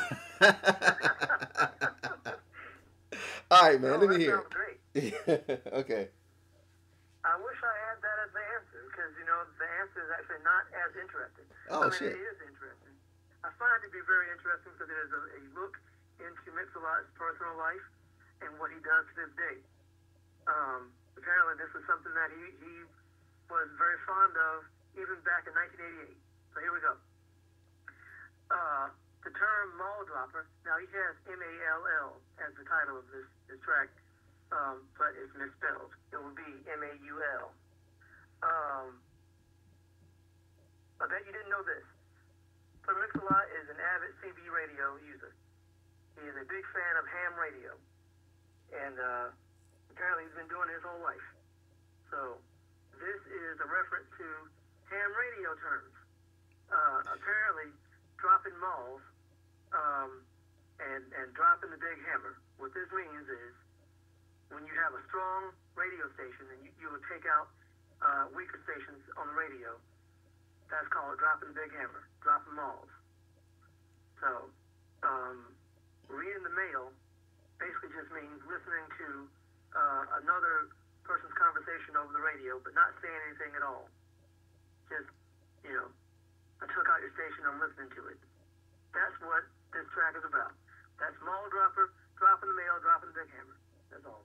All right, man. No, let me that hear. sounds great. Okay. I wish I had that as the answer because, you know, the answer is actually not as interesting. Oh, I mean, shit. it is interesting. I find it to be very interesting because there's a, a look into Mix-a-Lot's personal life and what he does to this day. Um, apparently, this was something that he, he was very fond of even back in nineteen eighty-eight. So here we go. Uh, the term mall dropper, now he has M A L L as the title of this, this track, um, but it's misspelled. It will be M A U L. Um, I bet you didn't know this. So Mix-a-Lot is an avid C B radio user. He is a big fan of ham radio. And uh, apparently he's been doing it his whole life. So this is a reference to ham radio terms. Uh, apparently dropping malls um, and, and dropping the big hammer what this means is when you have a strong radio station and you, you will take out uh, weaker stations on the radio, that's called dropping the big hammer, dropping malls. So, um, reading the mail basically just means listening to uh, another person's conversation over the radio, but not saying anything at all. Just, you know, I took out your station, I'm listening to it. That's what this track is about. That's mall dropper, dropping the mail, dropping the big hammer. That's all.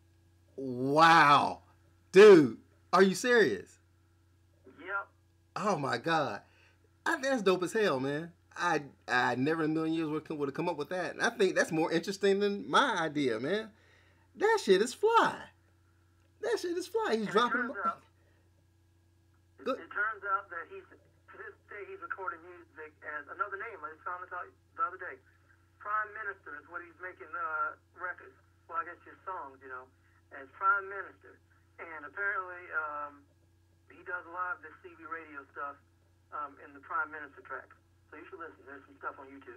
Wow. Dude, are you serious? Yep. Oh my God. I, that's dope as hell, man. I I never in a million years would would have come up with that. And I think that's more interesting than my idea, man. That shit is fly. That shit is fly. He's and dropping it turns, out, it, it turns out that he's, to this day, he's recording music as another name. I just found this out the other day. Prime Minister is what he's making uh, records. Well, I guess just songs, you know, as Prime Minister. And apparently, um, he does a lot of this C B radio stuff um, in the Prime Minister tracks. So you should listen. There's some stuff on YouTube.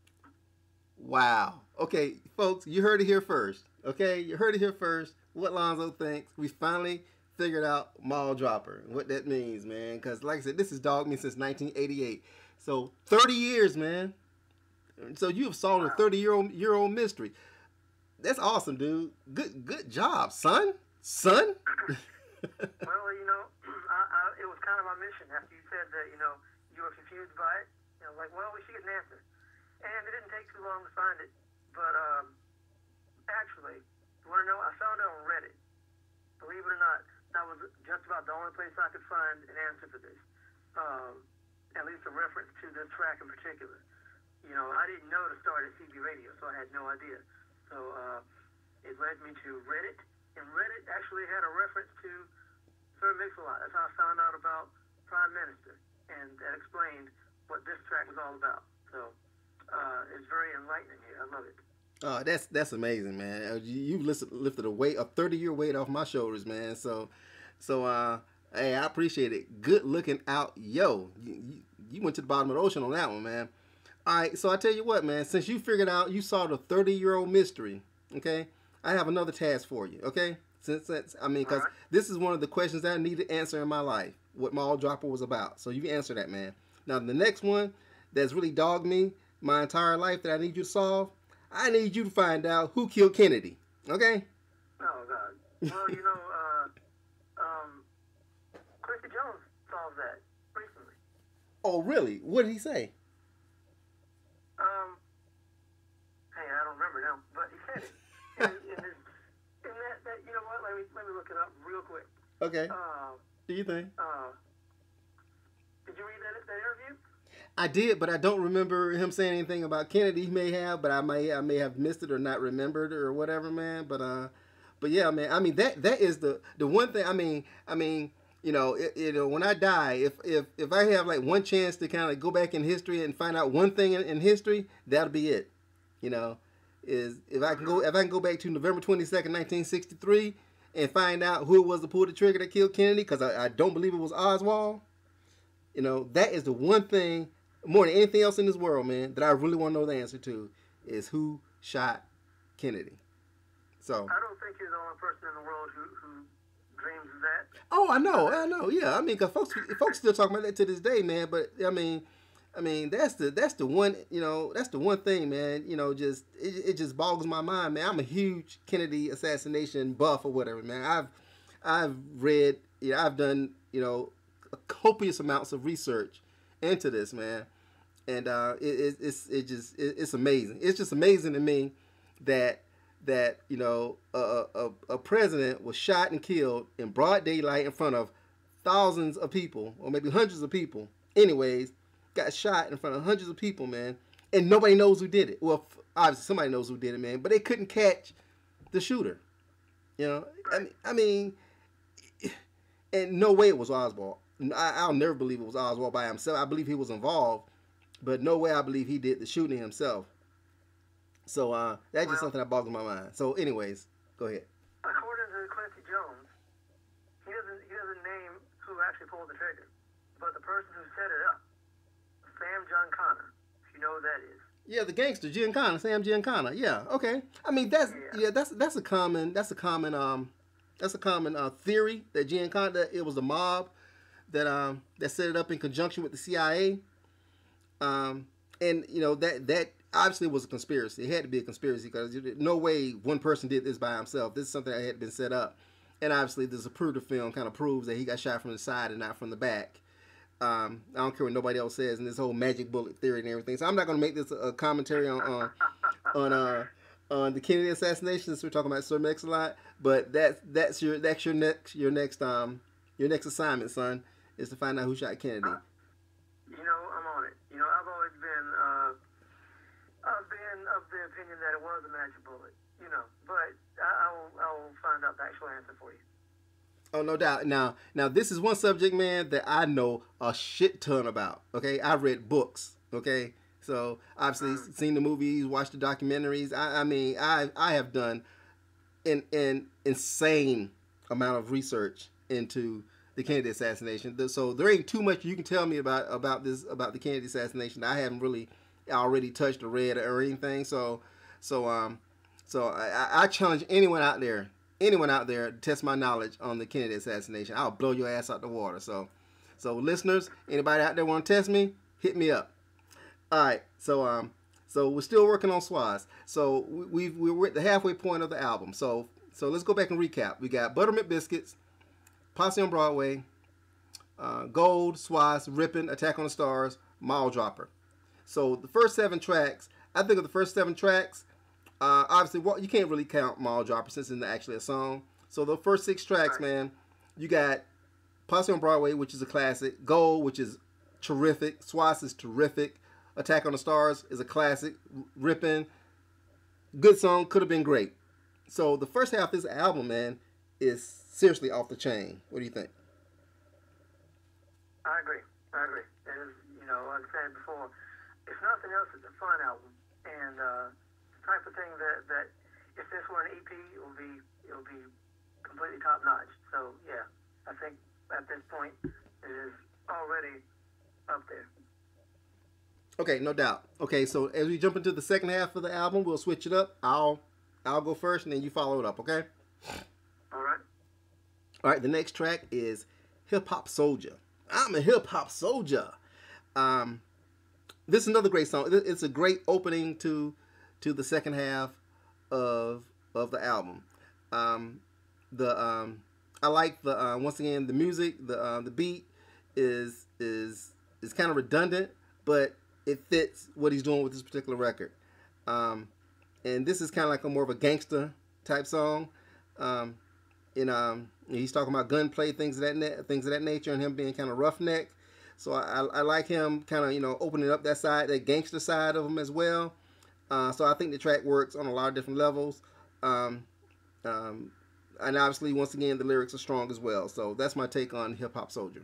Wow. Okay, folks, you heard it here first. Okay, you heard it here first. What Lonzo thinks. We finally figured out mall dropper and what that means, man. Because, like I said, this has dogged me since nineteen eighty-eight. So thirty years, man. So you have solved wow. a thirty year old year old mystery. That's awesome, dude. Good good job, son. Son. Well, you know, I, I, it was kind of my mission after you said that, you know, you were confused by it. You know, like, well, we should get an answer. And it didn't take too long to find it. But um, actually, you want to know, I found it on Reddit. Believe it or not, that was just about the only place I could find an answer for this. Um, at least a reference to this track in particular. You know, I didn't know to start at C B radio, so I had no idea. So uh, it led me to Reddit, and Reddit actually had a reference to Sir Mix-a-Lot. That's how I found out about Prime Minister, and that explained what this track was all about. So uh, it's very enlightening here. I love it. Oh, that's that's amazing, man. You lifted lifted a weight, a thirty year weight off my shoulders, man. So, so uh, hey, I appreciate it. Good looking out, yo. You, you, you went to the bottom of the ocean on that one, man. All right, so I tell you what, man. Since you figured out, you solved a thirty year old mystery. Okay, I have another task for you. Okay, since that's, I mean, because right. This is one of the questions that I need to answer in my life. What mall dropper was about. So you can answer that, man. Now the next one that's really dogged me my entire life that I need you to solve. I need you to find out who killed Kennedy. Okay? Oh, God. Well, you know, uh, um, Quincy Jones solved that recently. Oh, really? What did he say? Um, hey, I don't remember now, but he said it. and, and, his, and that, that, you know what? Let me, let me look it up real quick. Okay. Uh, do you think? Uh, did you read that, that interview? I did, but I don't remember him saying anything about Kennedy. He may have, but I may I may have missed it or not remembered or whatever, man. But uh, but yeah, man. I mean that that is the the one thing. I mean I mean you know it, you know when I die, if if if I have like one chance to kind of go back in history and find out one thing in, in history, that'll be it. You know, is if I can go if I can go back to November twenty-second, nineteen sixty-three, and find out who it was that pulled the trigger that killed Kennedy, because I, I don't believe it was Oswald. You know, that is the one thing. More than anything else in this world, man, that I really want to know the answer to is who shot Kennedy. So I don't think you're the only person in the world who, who dreams of that. Oh, I know, I know, yeah. I mean, cause folks, folks still talking about that to this day, man. But I mean, I mean, that's the that's the one, you know, that's the one thing, man. You know, just it, it just boggles my mind, man. I'm a huge Kennedy assassination buff or whatever, man. I've I've read, you know, I've done, you know, copious amounts of research into this, man. And uh, it, it, it's it just it, it's amazing. It's just amazing to me that that you know a, a, a president was shot and killed in broad daylight in front of thousands of people, or maybe hundreds of people. Anyways, got shot in front of hundreds of people, man, and nobody knows who did it. Well, obviously somebody knows who did it, man, but they couldn't catch the shooter. You know, I mean, I mean, and no way it was Oswald. I, I'll never believe it was Oswald by himself. I believe he was involved. But no way I believe he did the shooting himself. So uh, that's just well, something that boggles my mind. So anyways, go ahead. According to Quincy Jones, he doesn't he doesn't name who actually pulled the trigger. But the person who set it up, Sam John Connor, if you know who that is. Yeah, the gangster Giancana, Sam Giancana. Yeah, okay. I mean that's Yeah. yeah that's that's a common that's a common um that's a common uh, theory that Giancana that it was the mob that um that set it up in conjunction with the C I A. Um, and you know that that obviously was a conspiracy. It had to be a conspiracy because no way one person did this by himself. This is something that had been set up, and obviously the Zapruder film kind of proves that he got shot from the side and not from the back. Um, I don't care what nobody else says, and this whole magic bullet theory and everything. So I'm not going to make this a commentary on on on uh on the Kennedy assassination since we're talking about Sir Mix a lot. But that's that's your that's your next your next um your next assignment, son, is to find out who shot Kennedy. You know, I'm on it. You know, I've always been, uh, I've been of the opinion that it was a magic bullet. You know, but I, I will, I will find out the actual answer for you. Oh, no doubt. Now, now this is one subject, man, that I know a shit ton about. Okay, I read books. Okay, so obviously Mm. seen the movies, watched the documentaries. I, I mean, I I have done an an insane amount of research into the Kennedy assassination. So there ain't too much you can tell me about about this about the Kennedy assassination. I haven't really already touched or read or anything. So so um so I, I challenge anyone out there, anyone out there to test my knowledge on the Kennedy assassination. I'll blow your ass out the water. So so listeners, anybody out there want to test me? Hit me up. All right. So um so we're still working on Swaz. So we we we're at the halfway point of the album. So so let's go back and recap. We got Buttermilk Biscuits, Posse on Broadway, uh, Gold, Swaz, Rippin', Attack on the Stars, Mile Dropper. So the first seven tracks, I think of the first seven tracks, uh, obviously well, you can't really count Mile Dropper since it's not actually a song. So the first six tracks, man, you got Posse on Broadway, which is a classic, Gold, which is terrific, Swaz is terrific, Attack on the Stars is a classic, Rippin', good song, could have been great. So the first half of this album, man, is seriously off the chain. What do you think? I agree. I agree. It is, you know, like I said before, if nothing else, it's a fun album, and uh, the type of thing that, that if this were an E P, it will be it will be completely top notch. So yeah, I think at this point it is already up there. Okay, no doubt. Okay, so as we jump into the second half of the album, we'll switch it up. I'll I'll go first, and then you follow it up. Okay. All right. All right. The next track is Hip Hop Soldier. I'm a hip hop soldier. Um, this is another great song. It's a great opening to to the second half of of the album. Um, the um, I like the uh, once again the music, the uh, the beat is is is kind of redundant, but it fits what he's doing with this particular record. Um, and this is kind of like a more of a gangster type song. Um, and um, he's talking about gunplay, things of that na- things of that nature, and him being kind of roughneck. So I, I like him kind of you know opening up that side, that gangster side of him as well. Uh, so I think the track works on a lot of different levels. Um, um, and obviously, once again, the lyrics are strong as well. So that's my take on Hip Hop Soldier.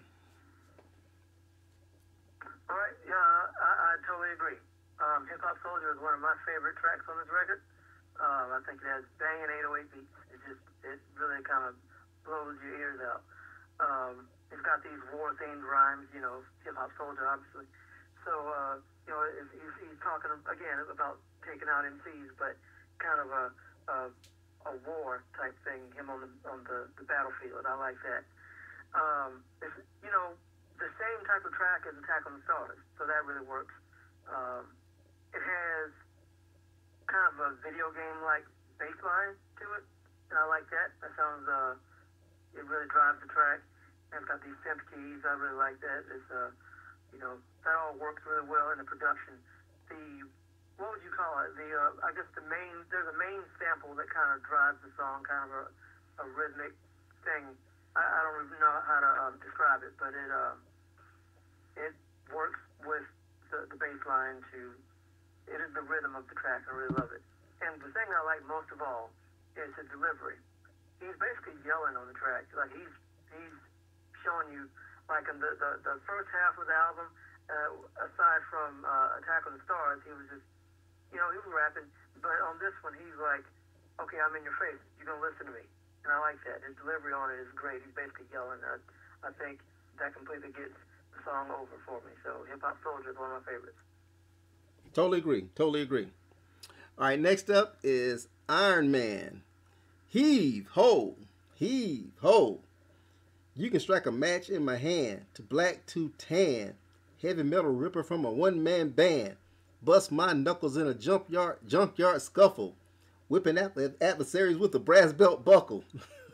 All right. Yeah, I, I totally agree. Um, Hip Hop Soldier is one of my favorite tracks on this record. Um, I think it has banging eight oh eight beats. It just it really kind of blows your ears out. Um, it's got these war-themed rhymes, you know, Hip Hop Soldier, obviously. So, uh, you know, he's, he's talking, again, about taking out M Cs, but kind of a, a, a war type thing, him on the, on the, the battlefield. I like that. Um, it's, you know, the same type of track as Attack on the Stars, so that really works. Um, it has kind of a video game-like bass line to it, and I like that. That sounds, uh, it really drives the track. And it's got these synth keys. I really like that. It's, uh, you know, that all works really well in the production. The, what would you call it? The, uh, I guess the main, there's a main sample that kind of drives the song, kind of a, a rhythmic thing. I, I don't even know how to um, describe it, but it, uh, it works with the, the bass line to, it is the rhythm of the track. I really love it. And the thing I like most of all is his delivery. He's basically yelling on the track. Like he's, he's showing you, like in the, the, the first half of the album, uh, aside from uh, Attack on the Stars, he was just, you know, he was rapping. But on this one, he's like, okay, I'm in your face. You're going to listen to me. And I like that. His delivery on it is great. He's basically yelling. I, I think that completely gets the song over for me. So Hip Hop Soldier is one of my favorites. Totally agree. Totally agree. All right, next up is Iron Man. Heave ho, heave ho. You can strike a match in my hand, to black to tan. Heavy metal ripper from a one man band. Bust my knuckles in a junkyard junkyard scuffle. Whipping at adversaries with a brass belt buckle.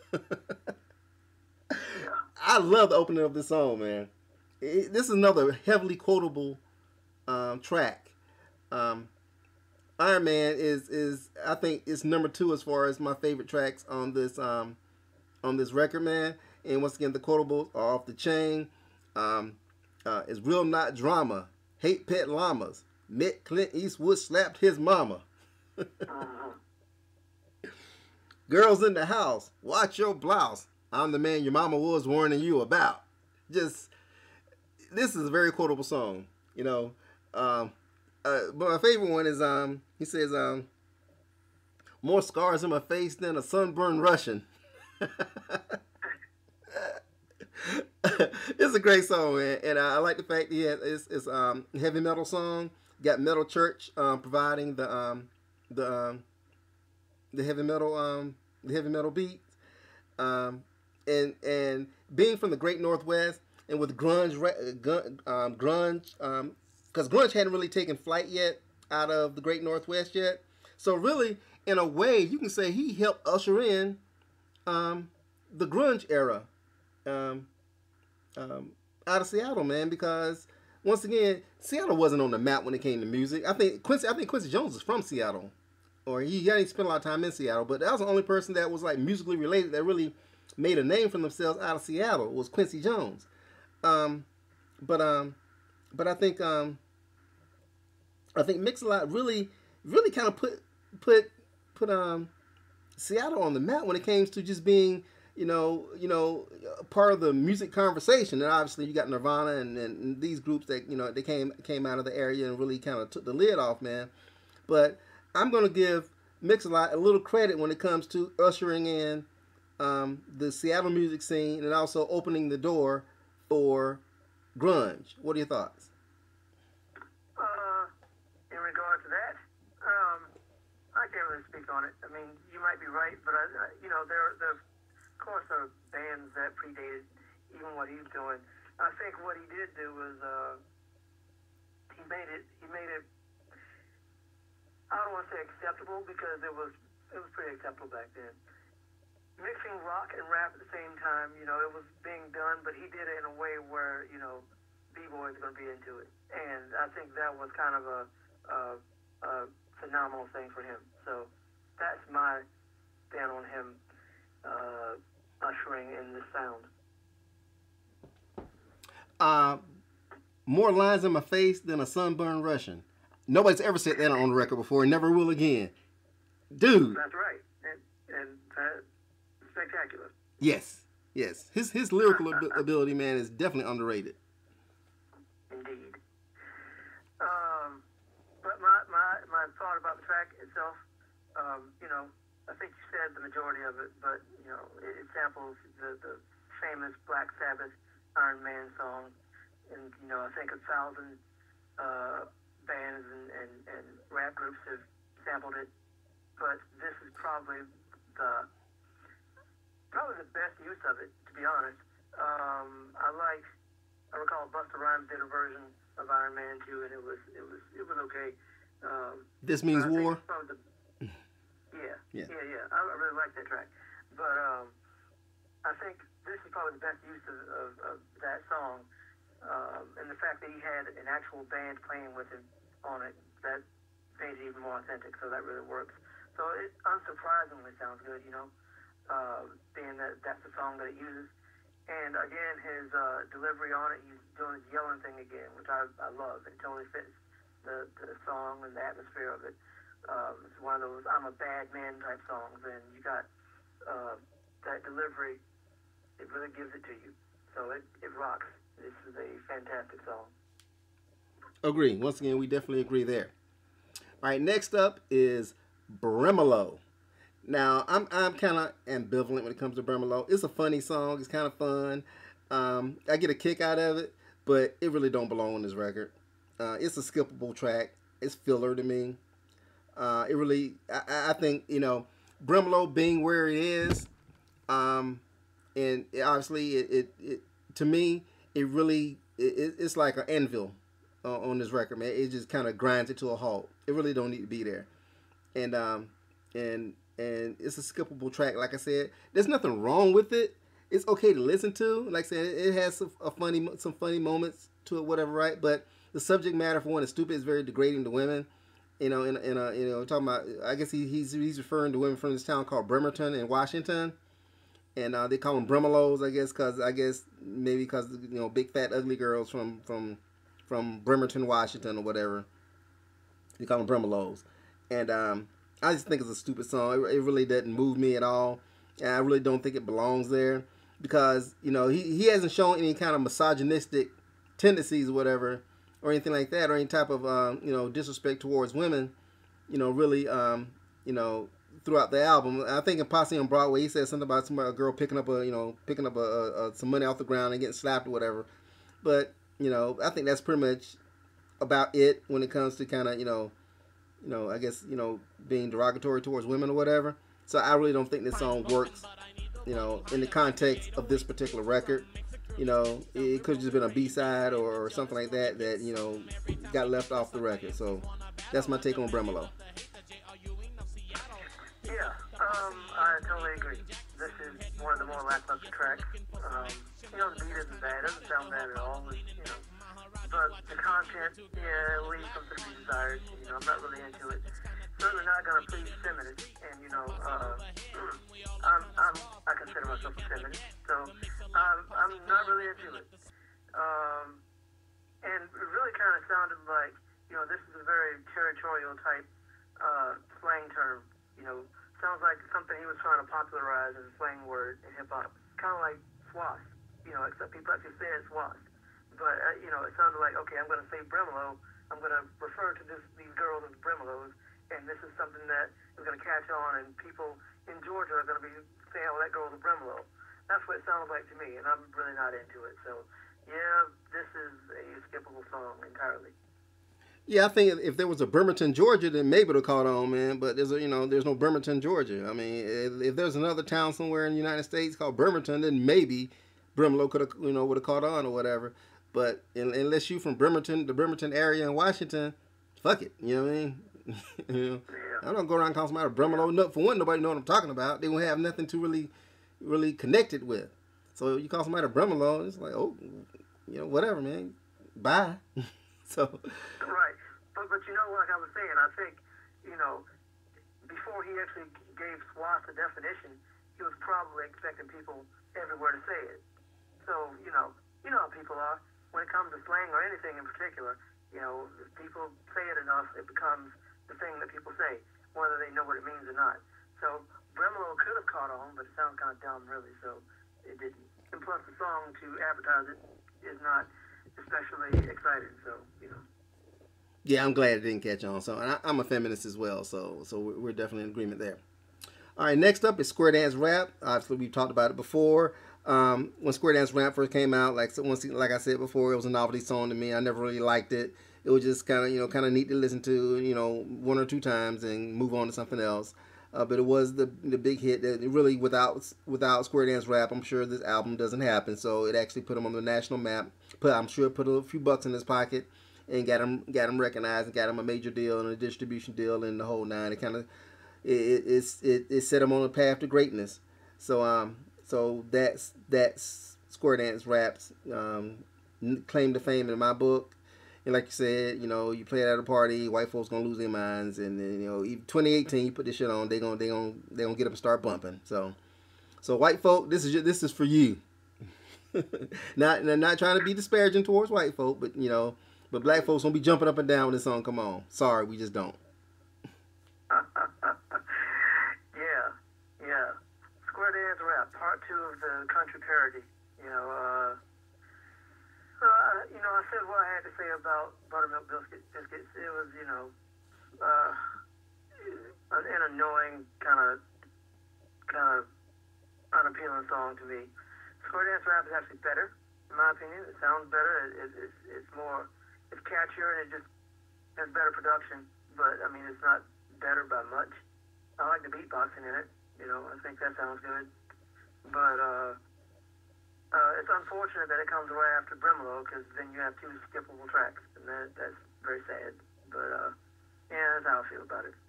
I love the opening of this song, man. It, this is another heavily quotable um, track. Um, Iron Man is is I think it's number two as far as my favorite tracks on this um, on this record, man. And once again, the quotables are off the chain. Um, uh, it's real not drama. Hate pet llamas. Met Clint Eastwood slapped his mama. Girls in the house, watch your blouse. I'm the man your mama was warning you about. Just, this is a very quotable song, you know. Um, uh, but my favorite one is, um, he says, um, more scars in my face than a sunburned Russian. It's a great song, man, and I, I like the fact that he has, it's, it's um heavy metal song. Got Metal Church um, providing the um the um, the heavy metal um the heavy metal beats, um and and being from the Great Northwest and with grunge um, grunge um because grunge hadn't really taken flight yet out of the Great Northwest yet, so really in a way you can say he helped usher in um the grunge era um um out of Seattle, man, because once again, Seattle wasn't on the map when it came to music. I think Quincy, I think Quincy Jones is from Seattle, or he, he hadn't spent a lot of time in Seattle. But that was the only person that was like musically related that really made a name for themselves out of Seattle was Quincy Jones. Um, but um, but I think um, I think Mix-a-Lot really, really kind of put put put um, Seattle on the map when it came to just being, you know, you know, part of the music conversation. And obviously you got Nirvana and, and these groups that, you know, they came came out of the area and really kind of took the lid off, man. But I'm going to give Mix-a-Lot a little credit when it comes to ushering in um, the Seattle music scene and also opening the door for grunge. What are your thoughts? Uh, in regard to that, um, I can't really speak on it. I mean, you might be right, but I, I you know, there, there, of course, there are bands that predated even what he's doing. I think what he did do was uh, he made it. He made it. I don't want to say acceptable because it was it was pretty acceptable back then. Mixing rock and rap at the same time, you know, it was being done, but he did it in a way where, you know, B-boys are going to be into it. And I think that was kind of a, a, a phenomenal thing for him. So that's my stand on him uh, ushering in this sound. Uh, more lines in my face than a sunburned Russian. Nobody's ever said that on the record before and never will again. Dude. That's right. And, and uh, spectacular. Yes. Yes. His his lyrical ab- ability, man, is definitely underrated. Indeed. Um, but my, my, my thought about the track itself, um, you know, I think you said the majority of it, but, you know, it, it samples the, the famous Black Sabbath Iron Man song. And, you know, I think a thousand uh, bands and, and, and rap groups have sampled it. But this is probably the probably the best use of it, to be honest. Um, I like, I recall Busta Rhymes did a version of Iron Man two, and it was it was it was okay. Um, this means war. The, yeah, yeah, yeah, yeah. I, I really like that track, but um, I think this is probably the best use of, of, of that song, um, and the fact that he had an actual band playing with him on it, that made it even more authentic. So that really works. So it unsurprisingly sounds good, you know, uh, being that that's the song that it uses. And again, his uh, delivery on it, he's doing his yelling thing again, which I, I love. It totally fits the, the song and the atmosphere of it. Um, it's one of those I'm a bad man type songs, and you got uh, that delivery, it really gives it to you. So it, it rocks. This is a fantastic song. Agree. Once again, we definitely agree there. All right, next up is Bremolo. Now, I'm I'm kind of ambivalent when it comes to Bremolo. It's a funny song. It's kind of fun. Um, I get a kick out of it, but it really don't belong on this record. Uh, it's a skippable track. it's filler to me. Uh, it really, I, I think, you know, Brimlow being where it is, um, and obviously, it, it, it to me, it really, it, it's like an anvil uh, on this record, man. It just kind of grinds it to a halt. It really don't need to be there, and um, and and it's a skippable track. Like I said, there's nothing wrong with it. It's okay to listen to. Like I said, it has some, a funny, some funny moments to it, whatever, right? But the subject matter, for one, is stupid. It's very degrading to women. You know, in, in a, you know, talking about, I guess he, he's he's referring to women from this town called Bremerton in Washington, and uh, they call them Bremelows, I guess, because I guess maybe because you know, big fat ugly girls from from from Bremerton, Washington, or whatever. They call them Bremelows, and um, I just think it's a stupid song. It, it really doesn't move me at all, and I really don't think it belongs there because you know he he hasn't shown any kind of misogynistic tendencies or whatever, or anything like that, or any type of um, you know disrespect towards women, you know, really, um, you know, throughout the album. I think in Posse on Broadway, he said something about some a girl picking up a you know picking up a, a, a, some money off the ground and getting slapped or whatever. But you know, I think that's pretty much about it when it comes to kind of you know, you know, I guess you know being derogatory towards women or whatever. So I really don't think this song works, you know, in the context of this particular record. You know, it could have just been a B side or, or something like that that you know got left off the record. So that's my take on Bremolo. Yeah, um, I totally agree. This is one of the more lackluster tracks. Um, you know, the beat isn't bad. It doesn't sound bad at all. But, you know, but the content, yeah, leaves something to be desired. You know, I'm not really into it. Certainly not gonna please feminists, and you know, uh, I'm, I'm, I consider myself a feminist, so um, I'm not really into it. Um, and it really kind of sounded like, you know, this is a very territorial type uh, slang term. You know, sounds like something he was trying to popularize as a slang word in hip hop, kind of like swath. You know, except people actually say it swath. But uh, you know, it sounded like, okay, I'm gonna say Bremolo. I'm gonna refer to this, these girls as Bremelos. And this is something that is going to catch on, and people in Georgia are going to be saying, oh, that girl's a Bremolo. That's what it sounds like to me, and I'm really not into it. So, yeah, this is a skippable song entirely. Yeah, I think if there was a Bremerton, Georgia, then maybe it'll caught on, man. But there's a, you know, there's no Bremerton, Georgia. I mean, if, if there's another town somewhere in the United States called Bremerton, then maybe Bremolo could have, you know, would have caught on or whatever. But in, unless you from Bremerton, the Bremerton area in Washington, fuck it. You know what I mean? You know, Yeah. I'm not going around calling somebody a Bremolo. No, for one, nobody know what I'm talking about. They won't have nothing to really, really connect it with. So you call somebody a Bremolo, it's like, oh, you know, whatever, man. Bye. So. Right. But, but you know, like I was saying, I think, you know, before he actually gave swath the definition, he was probably expecting people everywhere to say it. So, you know, you know how people are. When it comes to slang or anything in particular, you know, if people say it enough, it becomes the thing that people say, whether they know what it means or not. So Bremolo could have caught on, but it sounds kind of dumb, really, so it didn't. And plus, the song to advertise it is not especially exciting, so, you know. Yeah, I'm glad it didn't catch on. So and I, I'm a feminist as well, so so we're, we're definitely in agreement there. All right, next up is Square Dance Rap. Obviously, we've talked about it before. Um, when Square Dance Rap first came out, like so once, like I said before, it was a novelty song to me. I never really liked it. It was just kind of you know kind of neat to listen to, you know, one or two times and move on to something else. Uh, but it was the the big hit that really without without Square Dance Rap, I'm sure this album doesn't happen. So it actually put him on the national map. Put I'm sure put a few bucks in his pocket and got him got him recognized and got him a major deal and a distribution deal and the whole nine. It kind of it it, it it set him on a path to greatness. So um so that's that's Square Dance Rap's um, claim to fame in my book. And like you said, you know, you play it at a party, white folks gonna lose their minds, and then you know, even twenty eighteen, you put this shit on, they gonna they gonna they gonna get up and start bumping. So, so white folk, this is your, this is for you. not not trying to be disparaging towards white folk, but you know, but black folks gonna be jumping up and down when this song come on. Sorry, we just don't. Yeah, yeah. Square Dance Rap, part two of the country parody. You know, uh, uh, you know, I said what I had to say about buttermilk biscuit, biscuits. It was, you know, uh, an annoying kind of, kind of unappealing song to me. Square Dance Rap is actually better, in my opinion. It sounds better. It, it, it's, it's more, it's catchier, and it just has better production, but I mean it's not better by much. I like the beatboxing in it. You know, I think that sounds good. But uh, uh, it's unfortunate that it comes right after Brimlow, because then you have two skippable tracks, and that, that's very sad. But uh, yeah, that's how I feel about it.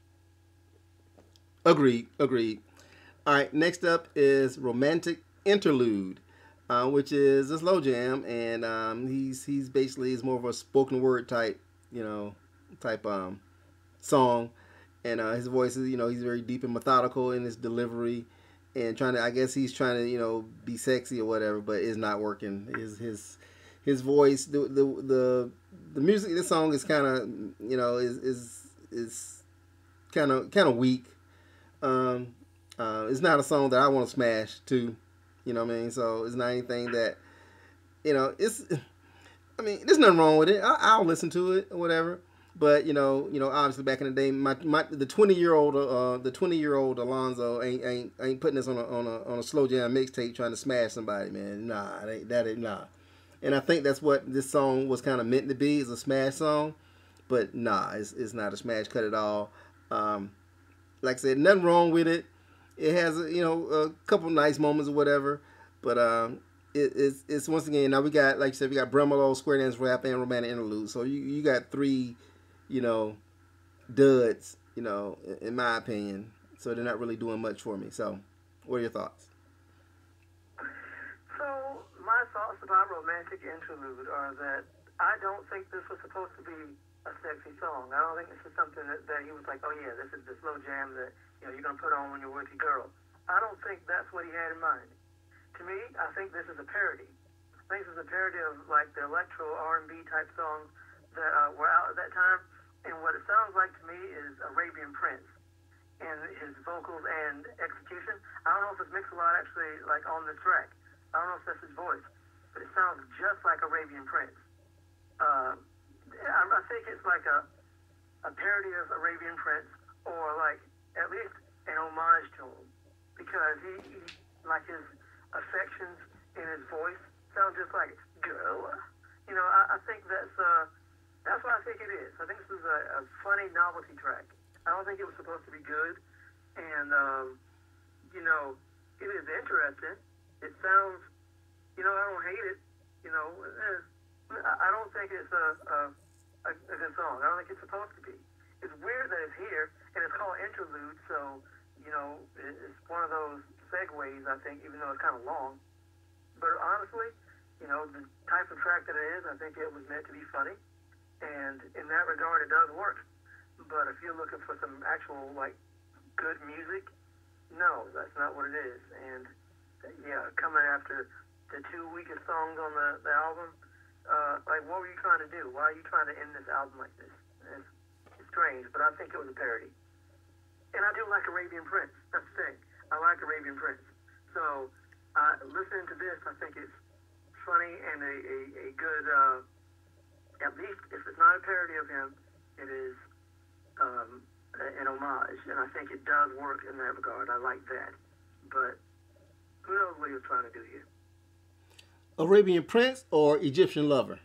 Agreed. Agreed. All right. Next up is Romantic Interlude, uh, which is a slow jam, and um, he's he's basically is more of a spoken word type, you know, type um, song. And uh, his voice is, you know, he's very deep and methodical in his delivery, and trying to, I guess he's trying to, you know, be sexy or whatever, but it's not working. His his his voice, the the the, the music, this song is kind of, you know, is is is kind of kind of weak. Um, uh, it's not a song that I want to smash to, you know what I mean. So it's not anything that, you know, it's. I mean, there's nothing wrong with it. I, I'll listen to it or whatever. But you know, you know, obviously back in the day, my, my the twenty year old uh the twenty year old Alonzo ain't ain't ain't putting this on a on a on a slow jam mixtape trying to smash somebody, man. Nah, that ain't, that ain't nah. And I think that's what this song was kind of meant to be, is a smash song. But nah, it's it's not a smash cut at all. Um, like I said, nothing wrong with it. It has you know a couple nice moments or whatever. But um, it, it's it's once again, now we got, like you said, we got Bremolo, Square Dance Rap, and Romantic Interlude. So you you got three, you know, duds, you know, in my opinion. So they're not really doing much for me. So, what are your thoughts? So, my thoughts about Romantic Interlude are that I don't think this was supposed to be a sexy song. I don't think this is something that, that he was like, oh yeah, this is the slow jam that, you know, you're going to put on when you're with your girl. I don't think that's what he had in mind. To me, I think this is a parody. I think this is a parody of, like, the electro R and B type songs that uh, were out at that time. And what it sounds like to me is Arabian Prince in his vocals and execution. I don't know if it's Mix-a-Lot actually, like, on this track. I don't know if that's his voice, but it sounds just like Arabian Prince. Uh, I, I think it's like a, a parody of Arabian Prince, or like at least an homage to him, because he, he like his affections in his voice sound just like girl. You know, I, I think that's uh, that's what I think it is. I think this is a, a funny novelty track. I don't think it was supposed to be good, and um, you know, it is interesting. It sounds, you know, I don't hate it. You know, eh, I don't think it's a, a, a, a good song. I don't think it's supposed to be. It's weird that it's here, and it's called Interlude, so, you know, it's one of those segues, I think, even though it's kind of long. But honestly, you know, the type of track that it is, I think it was meant to be funny, and in that regard, it does work. But if you're looking for some actual, like, good music, no, that's not what it is. And, yeah, coming after the two weakest songs on the, the album, Uh, like, what were you trying to do? Why are you trying to end this album like this? It's, it's strange, but I think it was a parody. And I do like Arabian Prince. That's the thing. I like Arabian Prince. So, uh, listening to this, I think it's funny and a, a, a good, uh, at least if it's not a parody of him, it is um, an homage. And I think it does work in that regard. I like that. But who knows what he was trying to do here? Arabian Prince or Egyptian Lover?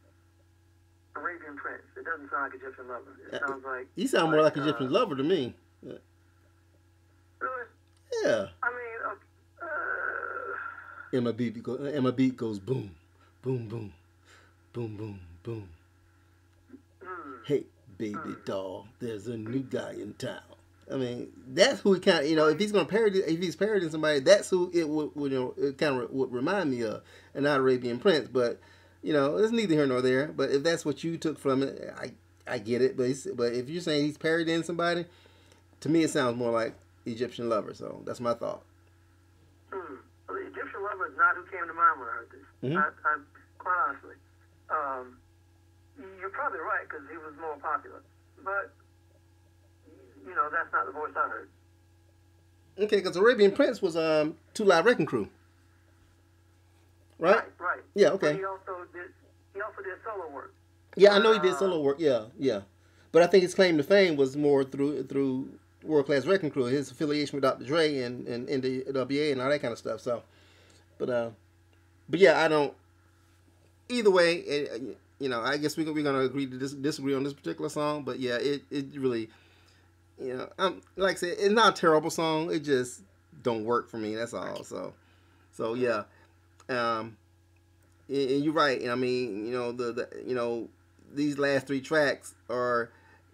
Arabian Prince. It doesn't sound like Egyptian Lover. It sounds like... You sound more like, like Egyptian uh, Lover to me. Really? Yeah. I mean, uh... And my beat, go, and my beat goes boom, boom, boom, boom, boom, boom. Mm. Hey, baby mm. doll, there's a new guy in town. I mean, that's who he kind of, you know, if he's going to parody, if he's parodying somebody, that's who it would, would you know, it kind of would remind me of, and not Arabian Prince. But, you know, it's neither here nor there. But if that's what you took from it, I I get it. But it's, but if you're saying he's parodying somebody, to me it sounds more like Egyptian Lover. So that's my thought. Hmm. Well, the Egyptian Lover is not who came to mind when I heard this. Mm-hmm. I, I, quite honestly, um, you're probably right because he was more popular, but. You know, that's not the voice I heard. Okay, because Arabian Prince was um Two Live Wrecking Crew. Right? Right, right. Yeah, okay. But he also did he also did solo work. Yeah, I know he did solo work, yeah, yeah. But I think his claim to fame was more through through World Class Wrecking Crew, his affiliation with Doctor Dre and, and, and the N W A and all that kind of stuff. So but uh but yeah, I don't either way, you know, I guess we, we're going to agree to dis- disagree on this particular song. But yeah, it, it really, you know, I'm, like I said, it's not a terrible song. It just don't work for me. That's all. So, so yeah. Um, and, and you're right. I mean, you know, the, the you know, these last three tracks are,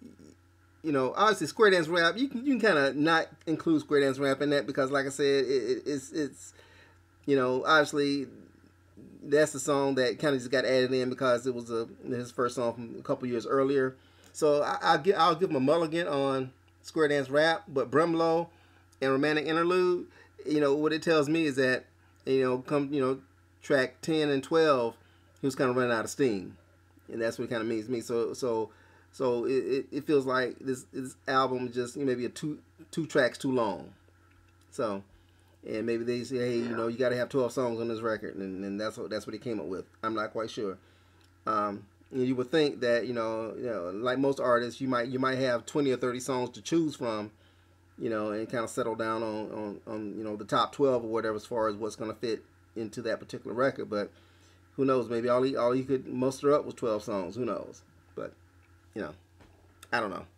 you know, obviously Square Dance Rap. You can you can kind of not include Square Dance Rap in that because, like I said, it, it, it's it's you know, obviously that's the song that kind of just got added in because it was a, his first song from a couple years earlier. So I, I'll give I'll give him a mulligan on Square Dance Rap, but Bremolo and Romantic Interlude, you know, what it tells me is that, you know, come you know, track ten and twelve, he was kind of running out of steam, and that's what it kind of means to me. So so so it, it, it feels like this this album is just, you know, maybe a two two tracks too long. So. And maybe they say, hey, you know, you got to have twelve songs on this record, and, and that's what that's what he came up with. I'm not quite sure. Um, you would think that, you know, you know, like most artists, you might you might have twenty or thirty songs to choose from, you know, and kind of settle down on, on, on you know, the top twelve or whatever as far as what's going to fit into that particular record. But who knows? Maybe all he all he could muster up was twelve songs. Who knows? But you know, I don't know.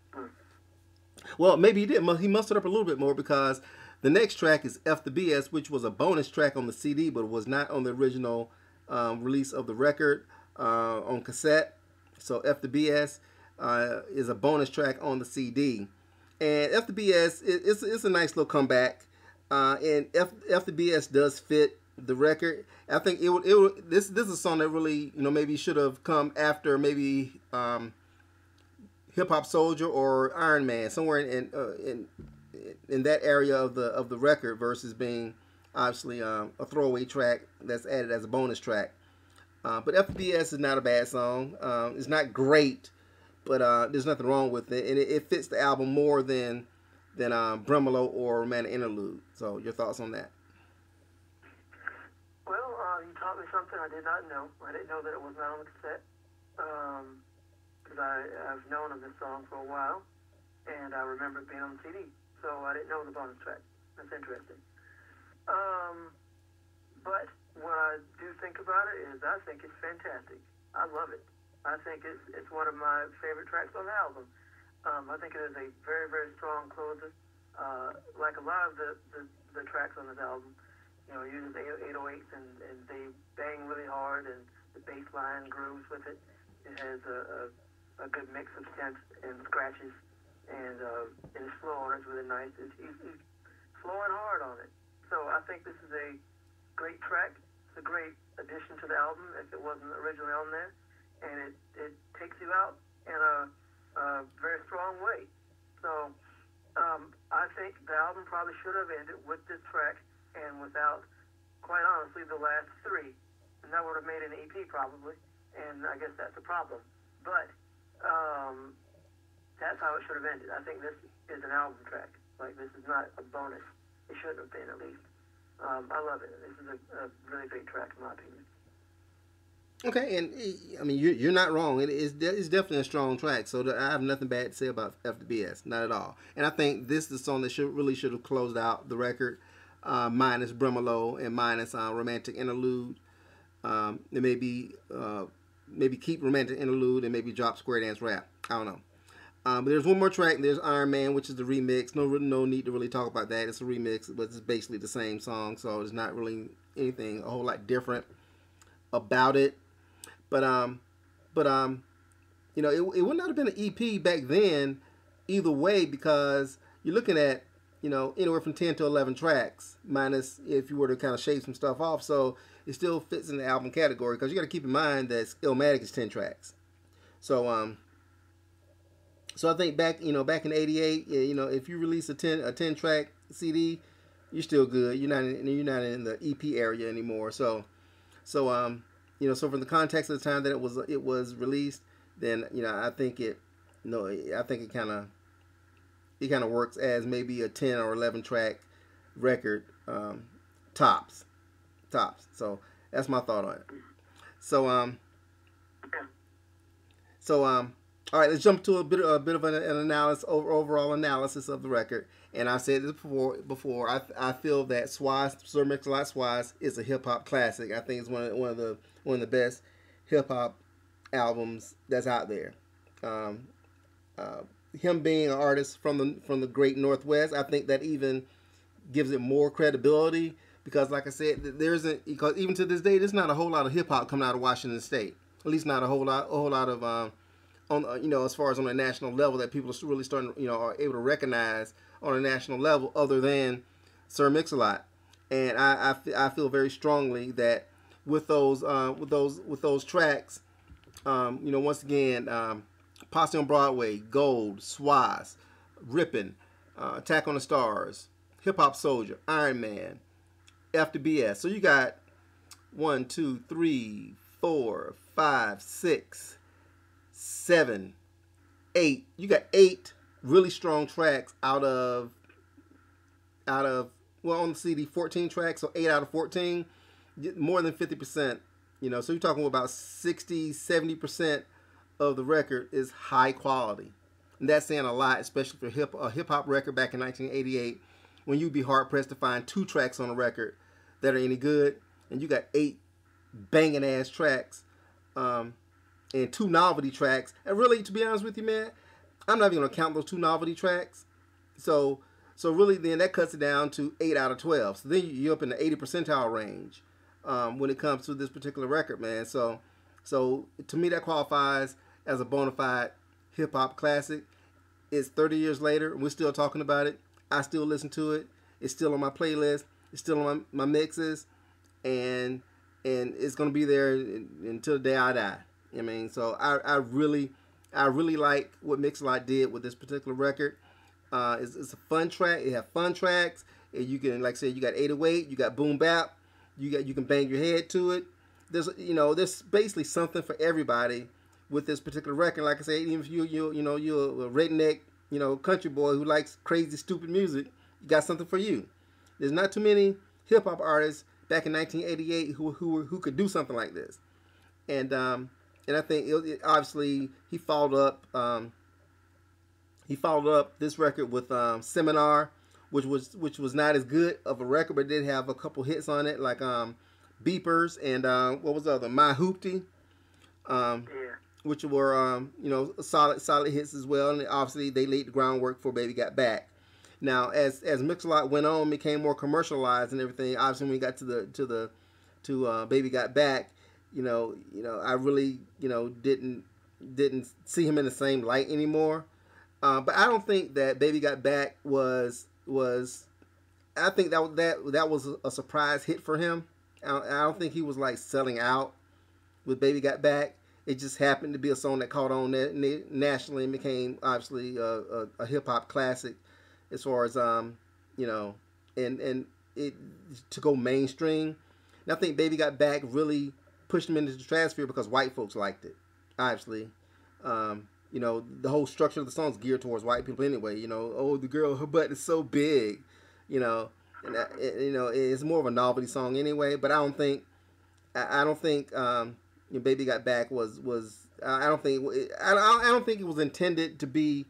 Well, maybe he did. He mustered up a little bit more because the next track is F the B S, which was a bonus track on the C D, but was not on the original um, release of the record uh, on cassette. So F the B S uh, is a bonus track on the C D. And F the B S, it, it's, it's a nice little comeback. Uh, and F, F the B S does fit the record. I think it would, it would, this, this is a song that really, you know, maybe should have come after maybe um, Hip Hop Soldier or Iron Man, somewhere in, in, uh, in in that area of the of the record versus being obviously um, a throwaway track that's added as a bonus track. Uh, but F B S is not a bad song. Um, it's not great, but uh, there's nothing wrong with it, and it, it fits the album more than than um, Bremolo or Romantic Interlude. So your thoughts on that? Well, uh, you taught me something I did not know. I didn't know that it was not on the cassette, because um, I've known of this song for a while, and I remember it being on the C D. So I didn't know the bonus track. That's interesting. Um, but what I do think about it is I think it's fantastic. I love it. I think it's it's one of my favorite tracks on the album. Um, I think it is a very, very strong closer. Uh, like a lot of the, the, the tracks on this album, you know, uses eight oh eights and, and they bang really hard, and the bass line grooves with it. It has a, a, a good mix of synths and scratches. And uh, it's slow on it. It's really nice. It's, he's, he's flowing hard on it. So I think this is a great track. It's a great addition to the album if it wasn't originally on there. And it, it takes you out in a, a very strong way. So um, I think the album probably should have ended with this track and without, quite honestly, the last three. And that would have made an E P probably. And I guess that's a problem. But Um, that's how it should have ended. I think this is an album track. Like, this is not a bonus. It shouldn't have been, at least. Um, I love it. This is a, a really great track, in my opinion. Okay, and I mean, you're, you're not wrong. It is it's definitely a strong track. So I have nothing bad to say about F the B S, not at all. And I think this is the song that should really should have closed out the record, uh, minus Bremolo and minus uh, Romantic Interlude. Um, and maybe uh, maybe keep Romantic Interlude and maybe drop Square Dance Rap. I don't know. Um, but there's one more track. There's Iron Man, which is the remix. No, no need to really talk about that. It's a remix, but it's basically the same song, so it's not really anything a whole lot different about it. But um, but um, you know, it, it would not have been an E P back then, either way, because you're looking at, you know, anywhere from ten to eleven tracks, minus if you were to kind of shave some stuff off. So it still fits in the album category because you got to keep in mind that Illmatic is ten tracks. So um. So I think back, you know, back in eighty-eight, you know, if you release a ten a ten track C D, you're still good. You're not in, you're not in the E P area anymore. So, so um, you know, so from the context of the time that it was it was released, then you know, I think it, you know, I think it kind of it kind of works as maybe a ten or eleven track record, um, tops, tops. So that's my thought on it. So um, so um. All right, let's jump to a bit, a bit of an, an analysis, over, overall analysis of the record. And I said this before. Before I, I feel that Swaz, Sir Mix-a-Lot Swaz, is a hip hop classic. I think it's one of one of the one of the best hip hop albums that's out there. Um, uh, him being an artist from the from the great Northwest, I think that even gives it more credibility because, like I said, there isn't because even to this day, there's not a whole lot of hip hop coming out of Washington State. At least not a whole lot, a whole lot of um, on uh, you know as far as on a national level that people are really starting you know are able to recognize on a national level, other than Sir Mix-a-Lot. And I, I, I feel very strongly that with those uh, with those with those tracks, um, you know, once again, um, Posse on Broadway, Gold, Swaz, Rippin', uh, Attack on the Stars, Hip Hop Soldier, Iron Man, F to B S. So you got one, two, three, four, five, six, seven, eight. You got eight really strong tracks out of out of well on the C D fourteen tracks, so eight out of fourteen, more than fifty percent. You know, so you're talking about sixty, seventy percent of the record is high quality. And that's saying a lot, especially for hip a hip hop record back in nineteen eighty-eight, when you'd be hard pressed to find two tracks on a record that are any good, and you got eight banging ass tracks, um, and two novelty tracks. And really, to be honest with you, man, I'm not even gonna count those two novelty tracks. So, so really, then that cuts it down to eight out of twelve. So then you're up in the eighty percentile range um, when it comes to this particular record, man. So, so to me, that qualifies as a bona fide hip hop classic. It's thirty years later, and we're still talking about it. I still listen to it. It's still on my playlist. It's still on my, my mixes, and and it's gonna be there until the day I die. I mean, so I, I really, I really like what Mix-a-Lot did with this particular record. Uh, it's, it's a fun track. It have fun tracks. And you can, like I said, you got eight oh eight, you got boom bap, you got you can bang your head to it. There's, you know, there's basically something for everybody with this particular record. Like I said, even if you you you know you're a redneck, you know, country boy who likes crazy, stupid music, you got something for you. There's not too many hip hop artists back in nineteen eighty-eight who who who could do something like this. And um, and I think it, it, obviously he followed up um, he followed up this record with um, Seminar, which was which was not as good of a record, but did have a couple hits on it, like um, Beepers and uh, what was the other, My Hoopty, um, Yeah. which were um, you know solid solid hits as well. And obviously they laid the groundwork for Baby Got Back. Now, as as Mix-a-Lot went on, became more commercialized and everything. Obviously, when we got to the to the to uh, Baby Got Back, you know, you know, I really, you know, didn't didn't see him in the same light anymore. Uh, but I don't think that Baby Got Back was was. I think that that that was a surprise hit for him. I, I don't think he was like selling out with Baby Got Back. It just happened to be a song that caught on nationally and became obviously a, a, a hip hop classic. As far as um, you know, and and it to go mainstream. And I think Baby Got Back really pushed him into the stratosphere because white folks liked it. Obviously, um, you know, the whole structure of the song is geared towards white people anyway. You know, oh, the girl, her butt is so big. You know, and that, it, you know, it's more of a novelty song anyway. But I don't think, I, I don't think, um, you know, Baby Got Back was was. I don't think I, I don't think it was intended to be.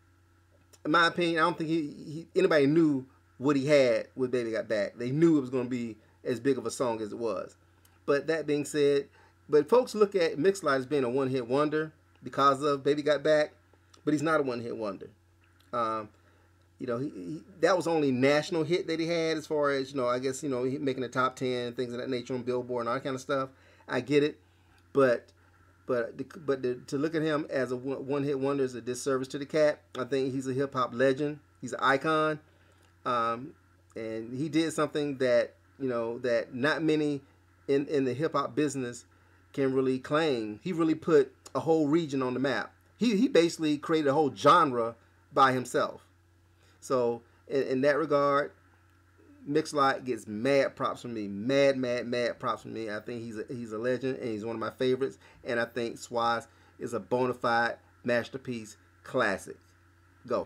In my opinion, I don't think he, he anybody knew what he had with Baby Got Back. They knew it was going to be as big of a song as it was. But that being said, but folks look at Mix-a-Lot as being a one-hit wonder because of Baby Got Back, but he's not a one-hit wonder. Um, you know, he, he, that was only national hit that he had as far as, you know, I guess, you know, he making the top ten, things of that nature on Billboard and all that kind of stuff. I get it. But... But but the, to look at him as a one hit wonder is a disservice to the cat. I think he's a hip hop legend. He's an icon, um, and he did something that you know that not many in in the hip hop business can really claim. He really put a whole region on the map. He he basically created a whole genre by himself. So in, in that regard, Mix-a-Lot gets mad props from me, mad, mad, mad props from me. I think he's a, he's a legend and he's one of my favorites. And I think Swaz is a bona fide masterpiece classic. Go.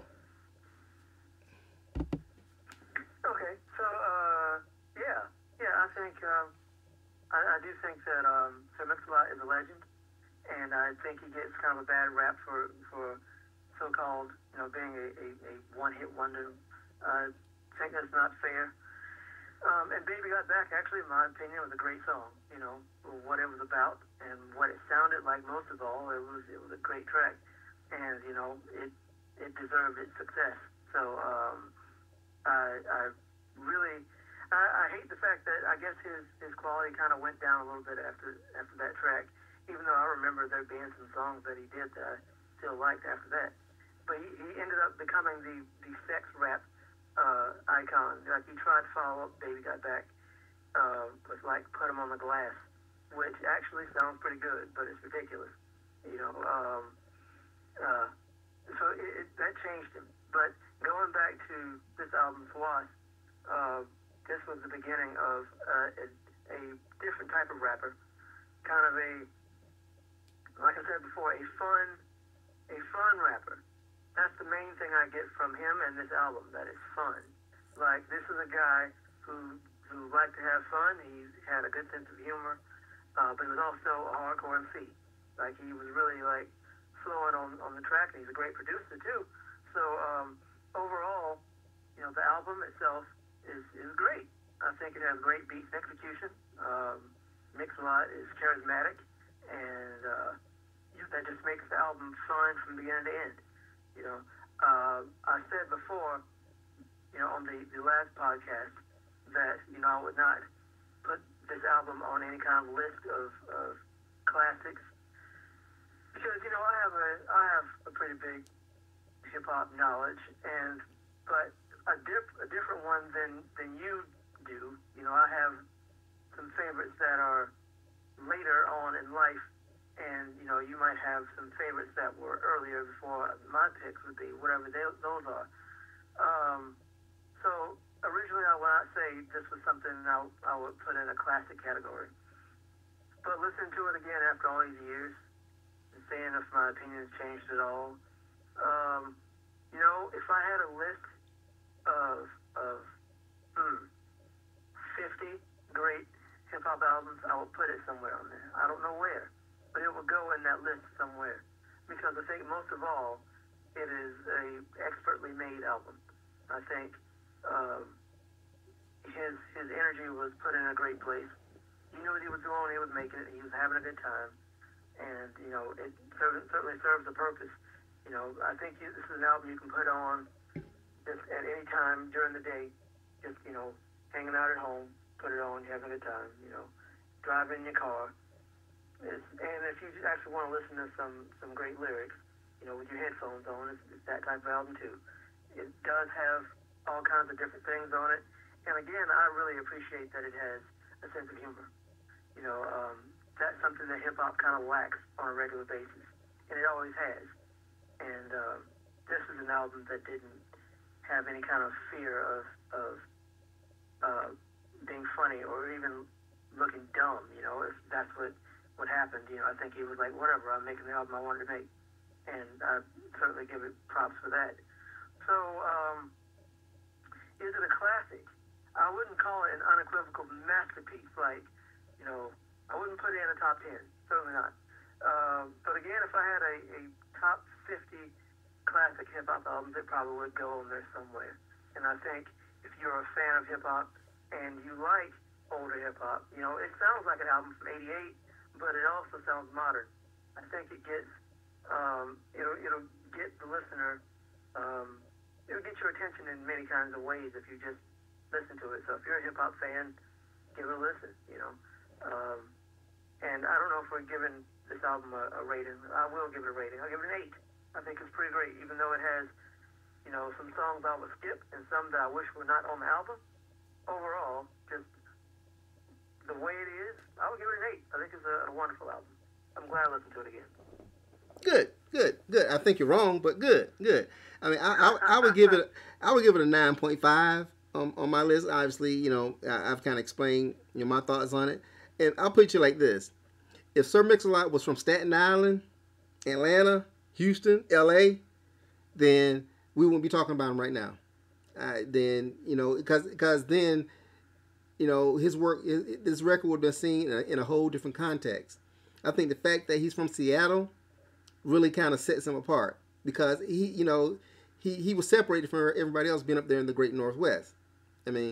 Okay, so uh, yeah, yeah, I think um, I, I do think that um, Sir Mix-a-Lot is a legend, and I think he gets kind of a bad rap for for so-called you know being a, a, a one-hit wonder. Uh, I think that's not fair. Um, and Baby Got Back, actually, in my opinion, was a great song. You know, what it was about and what it sounded like. Most of all, it was it was a great track, and you know, it it deserved its success. So um, I, I really, I, I hate the fact that I guess his his quality kind of went down a little bit after after that track. Even though I remember there being some songs that he did that I still liked after that, but he, he ended up becoming the the sex rap uh, icon. Like, he tried to follow up Baby Got Back uh, with like Put 'Em on the Glass, which actually sounds pretty good, but it's ridiculous. You know, um, uh, so it, it, that changed him. But going back to this album, Swass, uh, this was the beginning of uh, a, a different type of rapper, kind of a, like I said before, a fun, a fun rapper. That's the main thing I get from him and this album, that it's fun. Like, this is a guy who who liked to have fun. He had a good sense of humor, uh, but he was also a hardcore M C. Like, he was really, like, flowing on, on the track, and he's a great producer, too. So, um, overall, you know, the album itself is, is great. I think it has great beats and execution. Um, Mix-a-Lot is charismatic, and uh, that just makes the album fun from beginning to end. You know, uh, I said before, you know, on the, the last podcast, that, you know, I would not put this album on any kind of list of, of classics, because, you know, I have a I have a pretty big hip hop knowledge, and but a dip a different one than than you do. You know, I have some favorites that are later on in life, and, you know, you might have some favorites that were earlier before my picks would be, whatever they, those are. Um, so originally I would not say this was something I, I would put in a classic category. But listening to it again after all these years, and seeing if my opinions changed at all, um, you know, if I had a list of, of hmm, fifty great hip-hop albums, I would put it somewhere on there. I don't know where, but it will go in that list somewhere, because I think most of all, it is a expertly made album. I think um, his his energy was put in a great place. He knew what he was doing. He was making it. He was having a good time, and, you know, it certainly, certainly serves a purpose. You know, I think you, this is an album you can put on just at any time during the day. Just, you know, hanging out at home, put it on, you're having a good time. You know, driving in your car. It's, and if you actually want to listen to some, some great lyrics, you know, with your headphones on, it's, it's that type of album too. It does have all kinds of different things on it. And again, I really appreciate that it has a sense of humor. You know, um, that's something that hip-hop kind of lacks on a regular basis. And it always has. And um, this is an album that didn't have any kind of fear of, of uh, being funny or even looking dumb, you know, if that's what what happened. You know, I think he was like, whatever, I'm making the album I wanted to make, and I certainly give it props for that. So, um, is it a classic? I wouldn't call it an unequivocal masterpiece. Like, you know, I wouldn't put it in a top ten, certainly not. Um, but again, if I had a, a top fifty classic hip-hop albums, it probably would go on there somewhere. And I think if you're a fan of hip-hop and you like older hip-hop, you know, it sounds like an album from eighty-eight, but it also sounds modern. I think it gets, um, it'll, it'll get the listener, um, it'll get your attention in many kinds of ways if you just listen to it. So if you're a hip-hop fan, give it a listen, you know. Um, and I don't know if we're giving this album a, a rating. I will give it a rating. I'll give it an eight. I think it's pretty great, even though it has, you know, some songs I would skip and some that I wish were not on the album. Overall, just the way it is, I would give it an eight. I think it's a, a wonderful album. I'm glad I listened to it again. Good, good, good. I think you're wrong, but good, good. I mean, I, I, I would give it, I would give it a nine point five on, on my list. Obviously, you know, I, I've kind of explained, you know, my thoughts on it, and I'll put you like this: if Sir Mix-a-Lot was from Staten Island, Atlanta, Houston, L A, then we wouldn't be talking about him right now. Uh, then, you know, because because then, you know, his work, this record would have been seen in a, in a whole different context. I think the fact that he's from Seattle really kind of sets him apart, because he, you know, he, he was separated from everybody else being up there in the Great Northwest. I mean,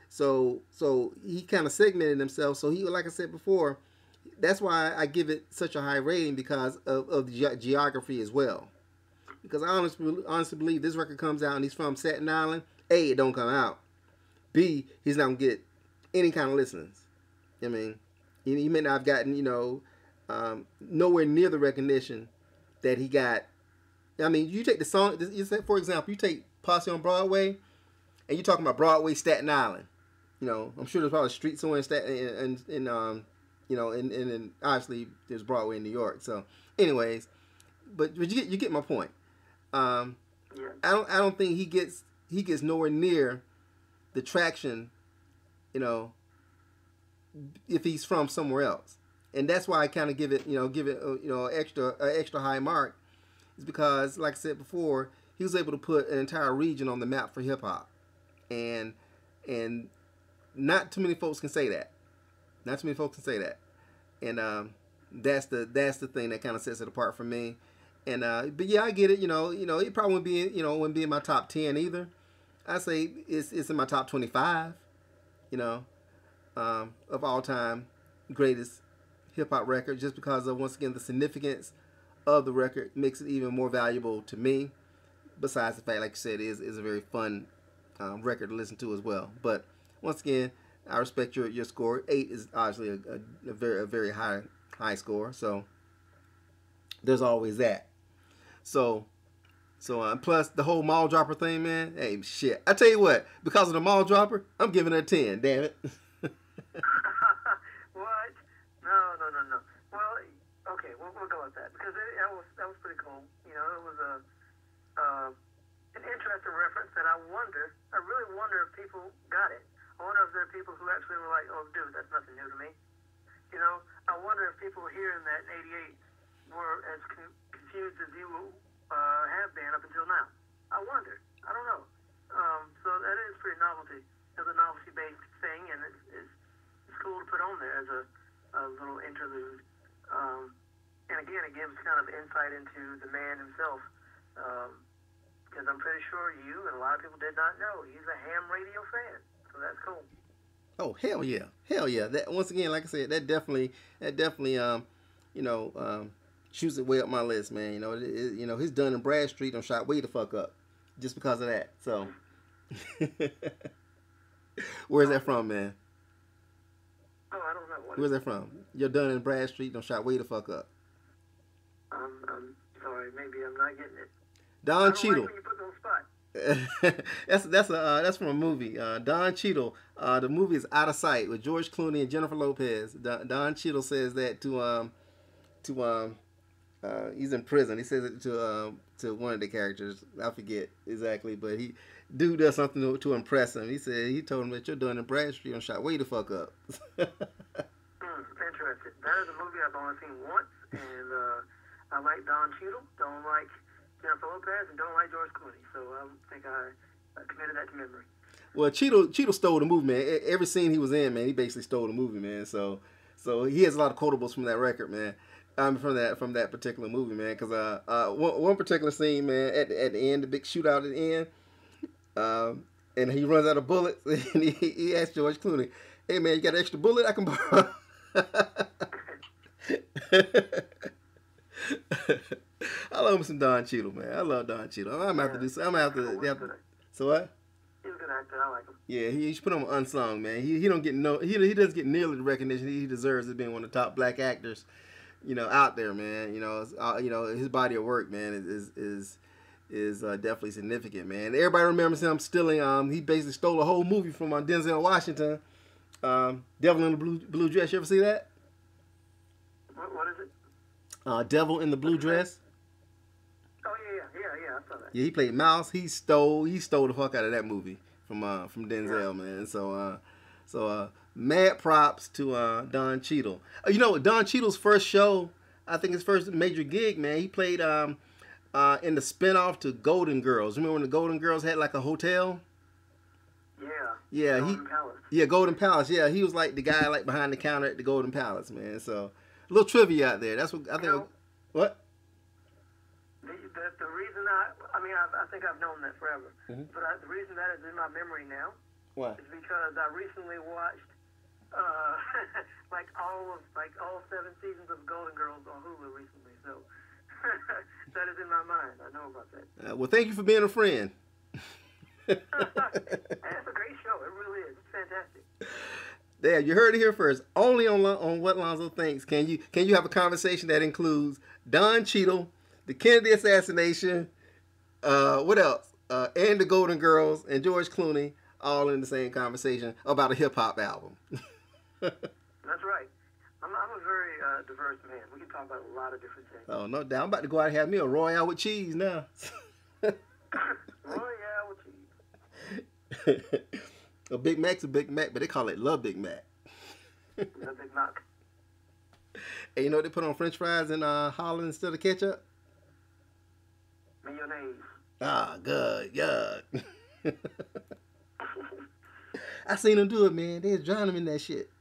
So so he kind of segmented himself. So he, like I said before, that's why I give it such a high rating because of, of the ge- geography as well. Because I honestly, honestly believe this record comes out and he's from Staten Island. A, it don't come out. B, he's not gonna get any kind of listeners. I mean, he, he may not have gotten, you know, um, nowhere near the recognition that he got. I mean, you take the song, you say, for example, you take Posse on Broadway, and you're talking about Broadway, Staten Island. You know, I'm sure there's probably a street somewhere in Staten, in, in, in um, you know, and and, and obviously there's Broadway in New York. So, anyways, but but you get you get my point. Um, Yeah. I don't I don't think he gets he gets nowhere near the traction, you know, if he's from somewhere else, and that's why I kind of give it you know give it uh, you know extra uh, extra high mark, is because like I said before, he was able to put an entire region on the map for hip hop, and and not too many folks can say that. Not too many folks can say that, and um, that's the that's the thing that kind of sets it apart for me. And uh, but yeah, I get it. You know, you know, it probably wouldn't be you know wouldn't be in my top ten either. I say it's it's in my top twenty five. You know, um, of all time greatest hip hop record, just because of once again the significance of the record makes it even more valuable to me. Besides the fact, like you said, it is is a very fun um, record to listen to as well. But once again, I respect your your score. Eight is obviously a, a, a very a very high high score. So there's always that. So, so uh, plus the whole mall dropper thing, man. Hey, shit. I tell you what, because of the mall dropper, I'm giving it a ten. Damn it. What? No, no, no, no. Well, okay, we'll, we'll go with that because it, that was that was pretty cool. You know, it was a uh, an interesting reference that I wonder. I really wonder if people got it. I wonder if there are people who actually were like, "Oh, dude, that's nothing new to me." You know, I wonder if people hearing that in eighty-eight were as con- confused as you uh, have been up until now. I wonder. I don't know. Um, so that is pretty novelty. It's a novelty-based thing, and it's, it's, it's cool to put on there as a, a little interlude. Um, and again, it gives kind of insight into the man himself. Because um, I'm pretty sure you and a lot of people did not know he's a ham radio fan. So that's cool. Oh hell yeah, hell yeah! That once again, like I said, that definitely, that definitely, um, you know, um, shoots it way up my list, man. You know, it, it, you know, his Dun and Bradstreet done shot way the fuck up, just because of that. So, where's that from, man? Oh, I don't know. What Where's that from? Your Dun and Bradstreet done shot way the fuck up. I'm, I'm sorry, maybe I'm not getting it. Don I don't Cheadle. like when you put me on the spot. that's that's a uh, that's from a movie. Uh, Don Cheadle. Uh, the movie is Out of Sight with George Clooney and Jennifer Lopez. Don, Don Cheadle says that to um to um uh, he's in prison. He says it to um to one of the characters. I forget exactly, but he dude does something to, to impress him. He said he told him that you're doing in Bradstreet and shot way the fuck up. Hmm, interesting. That is a movie I've only seen once, and uh, I like Don Cheadle. Don't like Jennifer Lopez, and don't like George Clooney. So I think I, I committed that to memory. Well, Cheadle Cheadle stole the movie, man. Every scene he was in, man, he basically stole the movie, man. So so he has a lot of quotables from that record, man. Um, from that from that particular movie, man. Because uh, uh, one, one particular scene, man, at the, at the end, the big shootout at the end, um, and he runs out of bullets, and he, he asks George Clooney, "Hey, man, you got an extra bullet I can borrow?" I love some Don Cheadle, man. I love Don Cheadle. I'm gonna have to do. I'm gonna have to. Have to so what? He's a good actor. I like him. Yeah, he, he should put him on unsung, man. He he don't get no. He he doesn't get nearly the recognition he deserves as being one of the top black actors, you know, out there, man. You know, uh, you know his body of work, man, is is is, is uh, definitely significant, man. Everybody remembers him stealing. Um, he basically stole a whole movie from uh, Denzel Washington. Um, Devil in the Blue Blue Dress. You ever see that? What, what is it? Uh, Devil in the Blue Dress. Oh yeah, yeah, yeah, yeah. I saw that. Yeah, he played Mouse. He stole he stole the fuck out of that movie from uh from Denzel, yeah. man. So uh so uh mad props to uh Don Cheadle. Uh, you know, Don Cheadle's first show, I think his first major gig, man, he played um uh in the spinoff to Golden Girls. Remember when the Golden Girls had like a hotel? Yeah. Yeah, Golden he Palace. Yeah, Golden Palace. Yeah, he was like the guy like behind the counter at the Golden Palace, man. So a little trivia out there. That's what I think. You know, what? The, the, the reason I, I mean, I, I think I've known that forever, Mm-hmm. but I, the reason that is in my memory now Why? is because I recently watched uh, like all of like all seven seasons of Golden Girls on Hulu recently. So that is in my mind. I know about that. Uh, well, thank you for being a friend. And it's a great show. It really is. It's fantastic. There, you heard it here first. Only on on What Lonzo Thinks can you can you have a conversation that includes Don Cheadle, the Kennedy assassination, uh, what else, uh, and the Golden Girls and George Clooney all in the same conversation about a hip hop album. That's right. I'm, I'm a very uh, diverse man. We can talk about a lot of different things. Oh no doubt. I'm about to go out and have me a Royale with cheese now. Royale with cheese. A Big Mac's a Big Mac, but they call it La Big Mac. The Big Mac. And you know what they put on French fries in uh, Holland instead of ketchup? Mayonnaise. Ah, good, yuck. I seen them do it, man. They was drowning in that shit.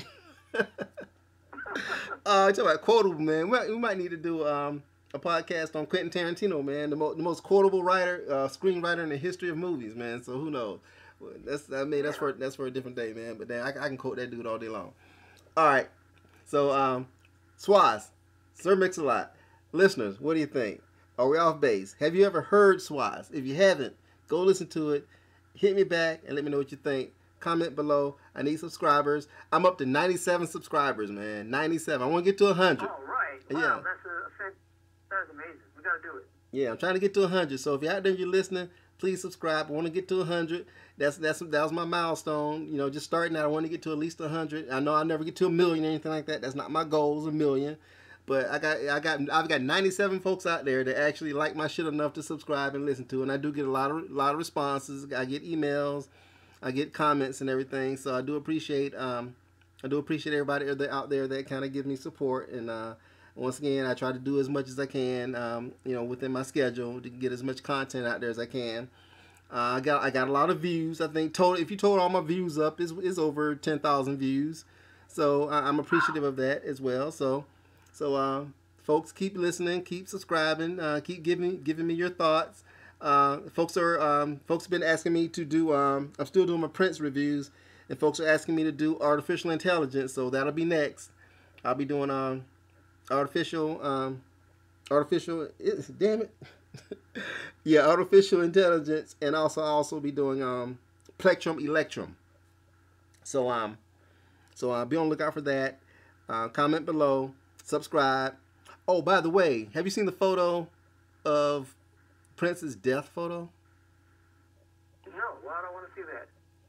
uh, talk about quotable, man. We might, we might need to do um, a podcast on Quentin Tarantino, man, the, mo- the most quotable writer, uh, screenwriter in the history of movies, man. So who knows? That's I mean that's for that's for a different day, man. But then I, I can quote that dude all day long. All right, so um, Swaz, Sir Mix-a-Lot, listeners, what do you think? Are we off base? Have you ever heard Swaz? If you haven't, go listen to it. Hit me back and let me know what you think. Comment below. I need subscribers. I'm up to ninety-seven subscribers, man. ninety-seven. I want to get to one hundred. All right. Wow, Yeah. that's a, that's amazing. We gotta do it. Yeah, I'm trying to get to one hundred. So if you're out there and you're listening, please subscribe. I want to get to one hundred. That's that's that was my milestone. You know, just starting out, I want to get to at least one hundred. I know I'll never get to a million or anything like that. That's not my goal, is a million. But I got I got I've got ninety-seven folks out there that actually like my shit enough to subscribe and listen to, and I do get a lot of lot of responses. I get emails, I get comments and everything. So I do appreciate um I do appreciate everybody out there that kind of gives me support. And uh, once again, I try to do as much as I can, um, you know, within my schedule to get as much content out there as I can. Uh, I got I got a lot of views. I think total if you total all my views up is is over ten thousand views. So I, I'm appreciative of that as well. So so uh, folks, keep listening, keep subscribing, uh, keep giving giving me your thoughts. Uh, folks are um, folks have been asking me to do. Um, I'm still doing my Prince reviews, and folks are asking me to do artificial intelligence. So that'll be next. I'll be doing um, artificial um, artificial. Damn it. Yeah, artificial intelligence, and also I'll also be doing um Plectrum Electrum. So um, so uh, be on the lookout for that. Uh, comment below, subscribe. Oh, by the way, have you seen the photo of Prince's death photo? No, well, I don't want to see that.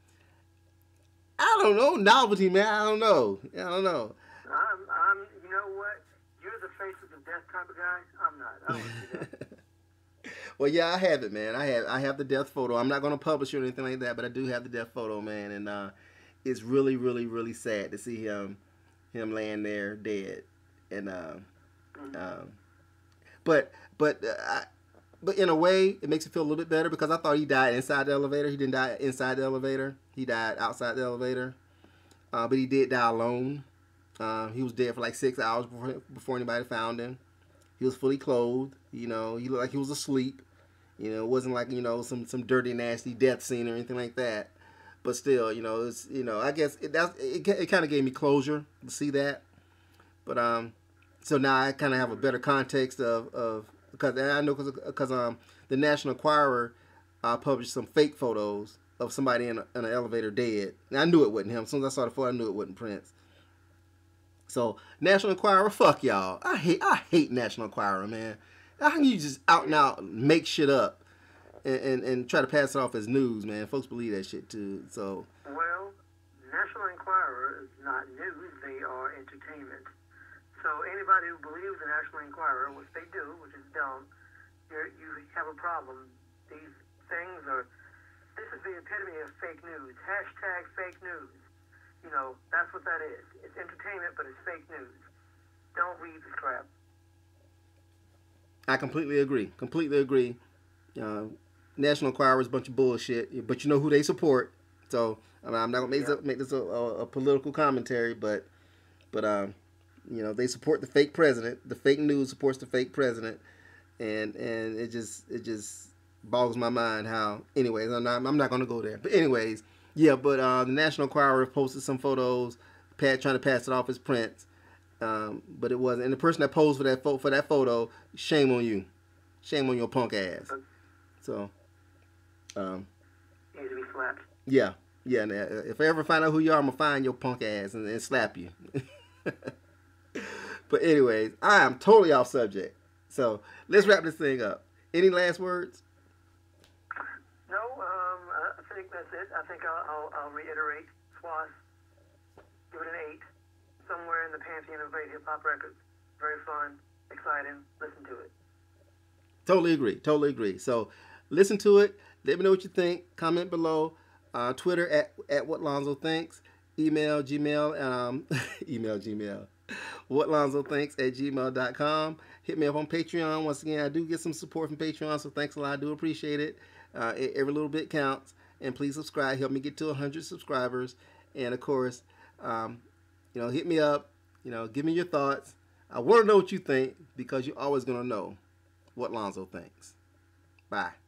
I don't know, novelty, man. I don't know. I don't know. I'm, I'm, you know what? You're the faces of death type of guy. I'm not. I don't want to see that. Well, yeah, I have it, man. I have I have the death photo. I'm not going to publish it or anything like that, but I do have the death photo, man. And uh, it's really, really, really sad to see him him laying there dead. And uh, Mm-hmm. um, but but uh, I, but in a way, it makes it feel a little bit better because I thought he died inside the elevator. He didn't die inside the elevator. He died outside the elevator. Uh, but he did die alone. Uh, he was dead for like six hours before before anybody found him. He was fully clothed. You know, he looked like he was asleep. You know, it wasn't like, you know, some, some dirty, nasty death scene or anything like that. But still, you know, it's, you know, I guess it that's, it, it kind of gave me closure to see that. But um, so now I kind of have a better context of, of because I know because um the National Enquirer uh, published some fake photos of somebody in, a, in an elevator dead. And I knew it wasn't him. As soon as I saw the photo, I knew it wasn't Prince. So National Enquirer, fuck y'all. I hate I hate National Enquirer, man. How can you just out and out make shit up and, and, and try to pass it off as news, man? Folks believe that shit too. So Well, National Enquirer is not news. They are entertainment. So anybody who believes the National Enquirer, which they do, which is dumb, you're, you have a problem. These things are, this is the epitome of fake news. Hashtag fake news. You know, that's what that is. It's entertainment, but it's fake news. Don't read this crap. I completely agree. Completely agree. Uh, National Enquirer is a bunch of bullshit, but you know who they support. So I mean, I'm not gonna make Yeah. this, make this a, a, a political commentary, but but um, you know, they support the fake president. The fake news supports the fake president, and and it just it just boggles my mind how. Anyways, I'm not I'm not gonna go there. But anyways, Yeah, but uh, the National Enquirer posted some photos, Pat trying to pass it off as Prince, um, but it wasn't. And the person that posed for that fo- for that photo, shame on you, shame on your punk ass. So, um, Needs to be slapped. yeah, yeah. And, uh, if I ever find out who you are, I'm gonna find your punk ass and, and slap you. But anyways, I am totally off subject. So let's wrap this thing up. Any last words? No, um, I think that's it. I think I'll, I'll, I'll reiterate. Swass, give it an eight. Somewhere in the pantheon of great hip hop records. Very fun, exciting. Listen to it. Totally agree. Totally agree. So listen to it. Let me know what you think. Comment below. Uh, Twitter at at what Lonzo thinks. Email Gmail. Um, email Gmail. What Lonzo thinks at gmail dot com. Hit me up on Patreon. Once again, I do get some support from Patreon, so thanks a lot. I do appreciate it. Uh, every little bit counts. And please subscribe. Help me get to one hundred subscribers. And of course, um, you know, hit me up. You know, give me your thoughts. I want to know what you think because you're always going to know what Lonzo thinks. Bye.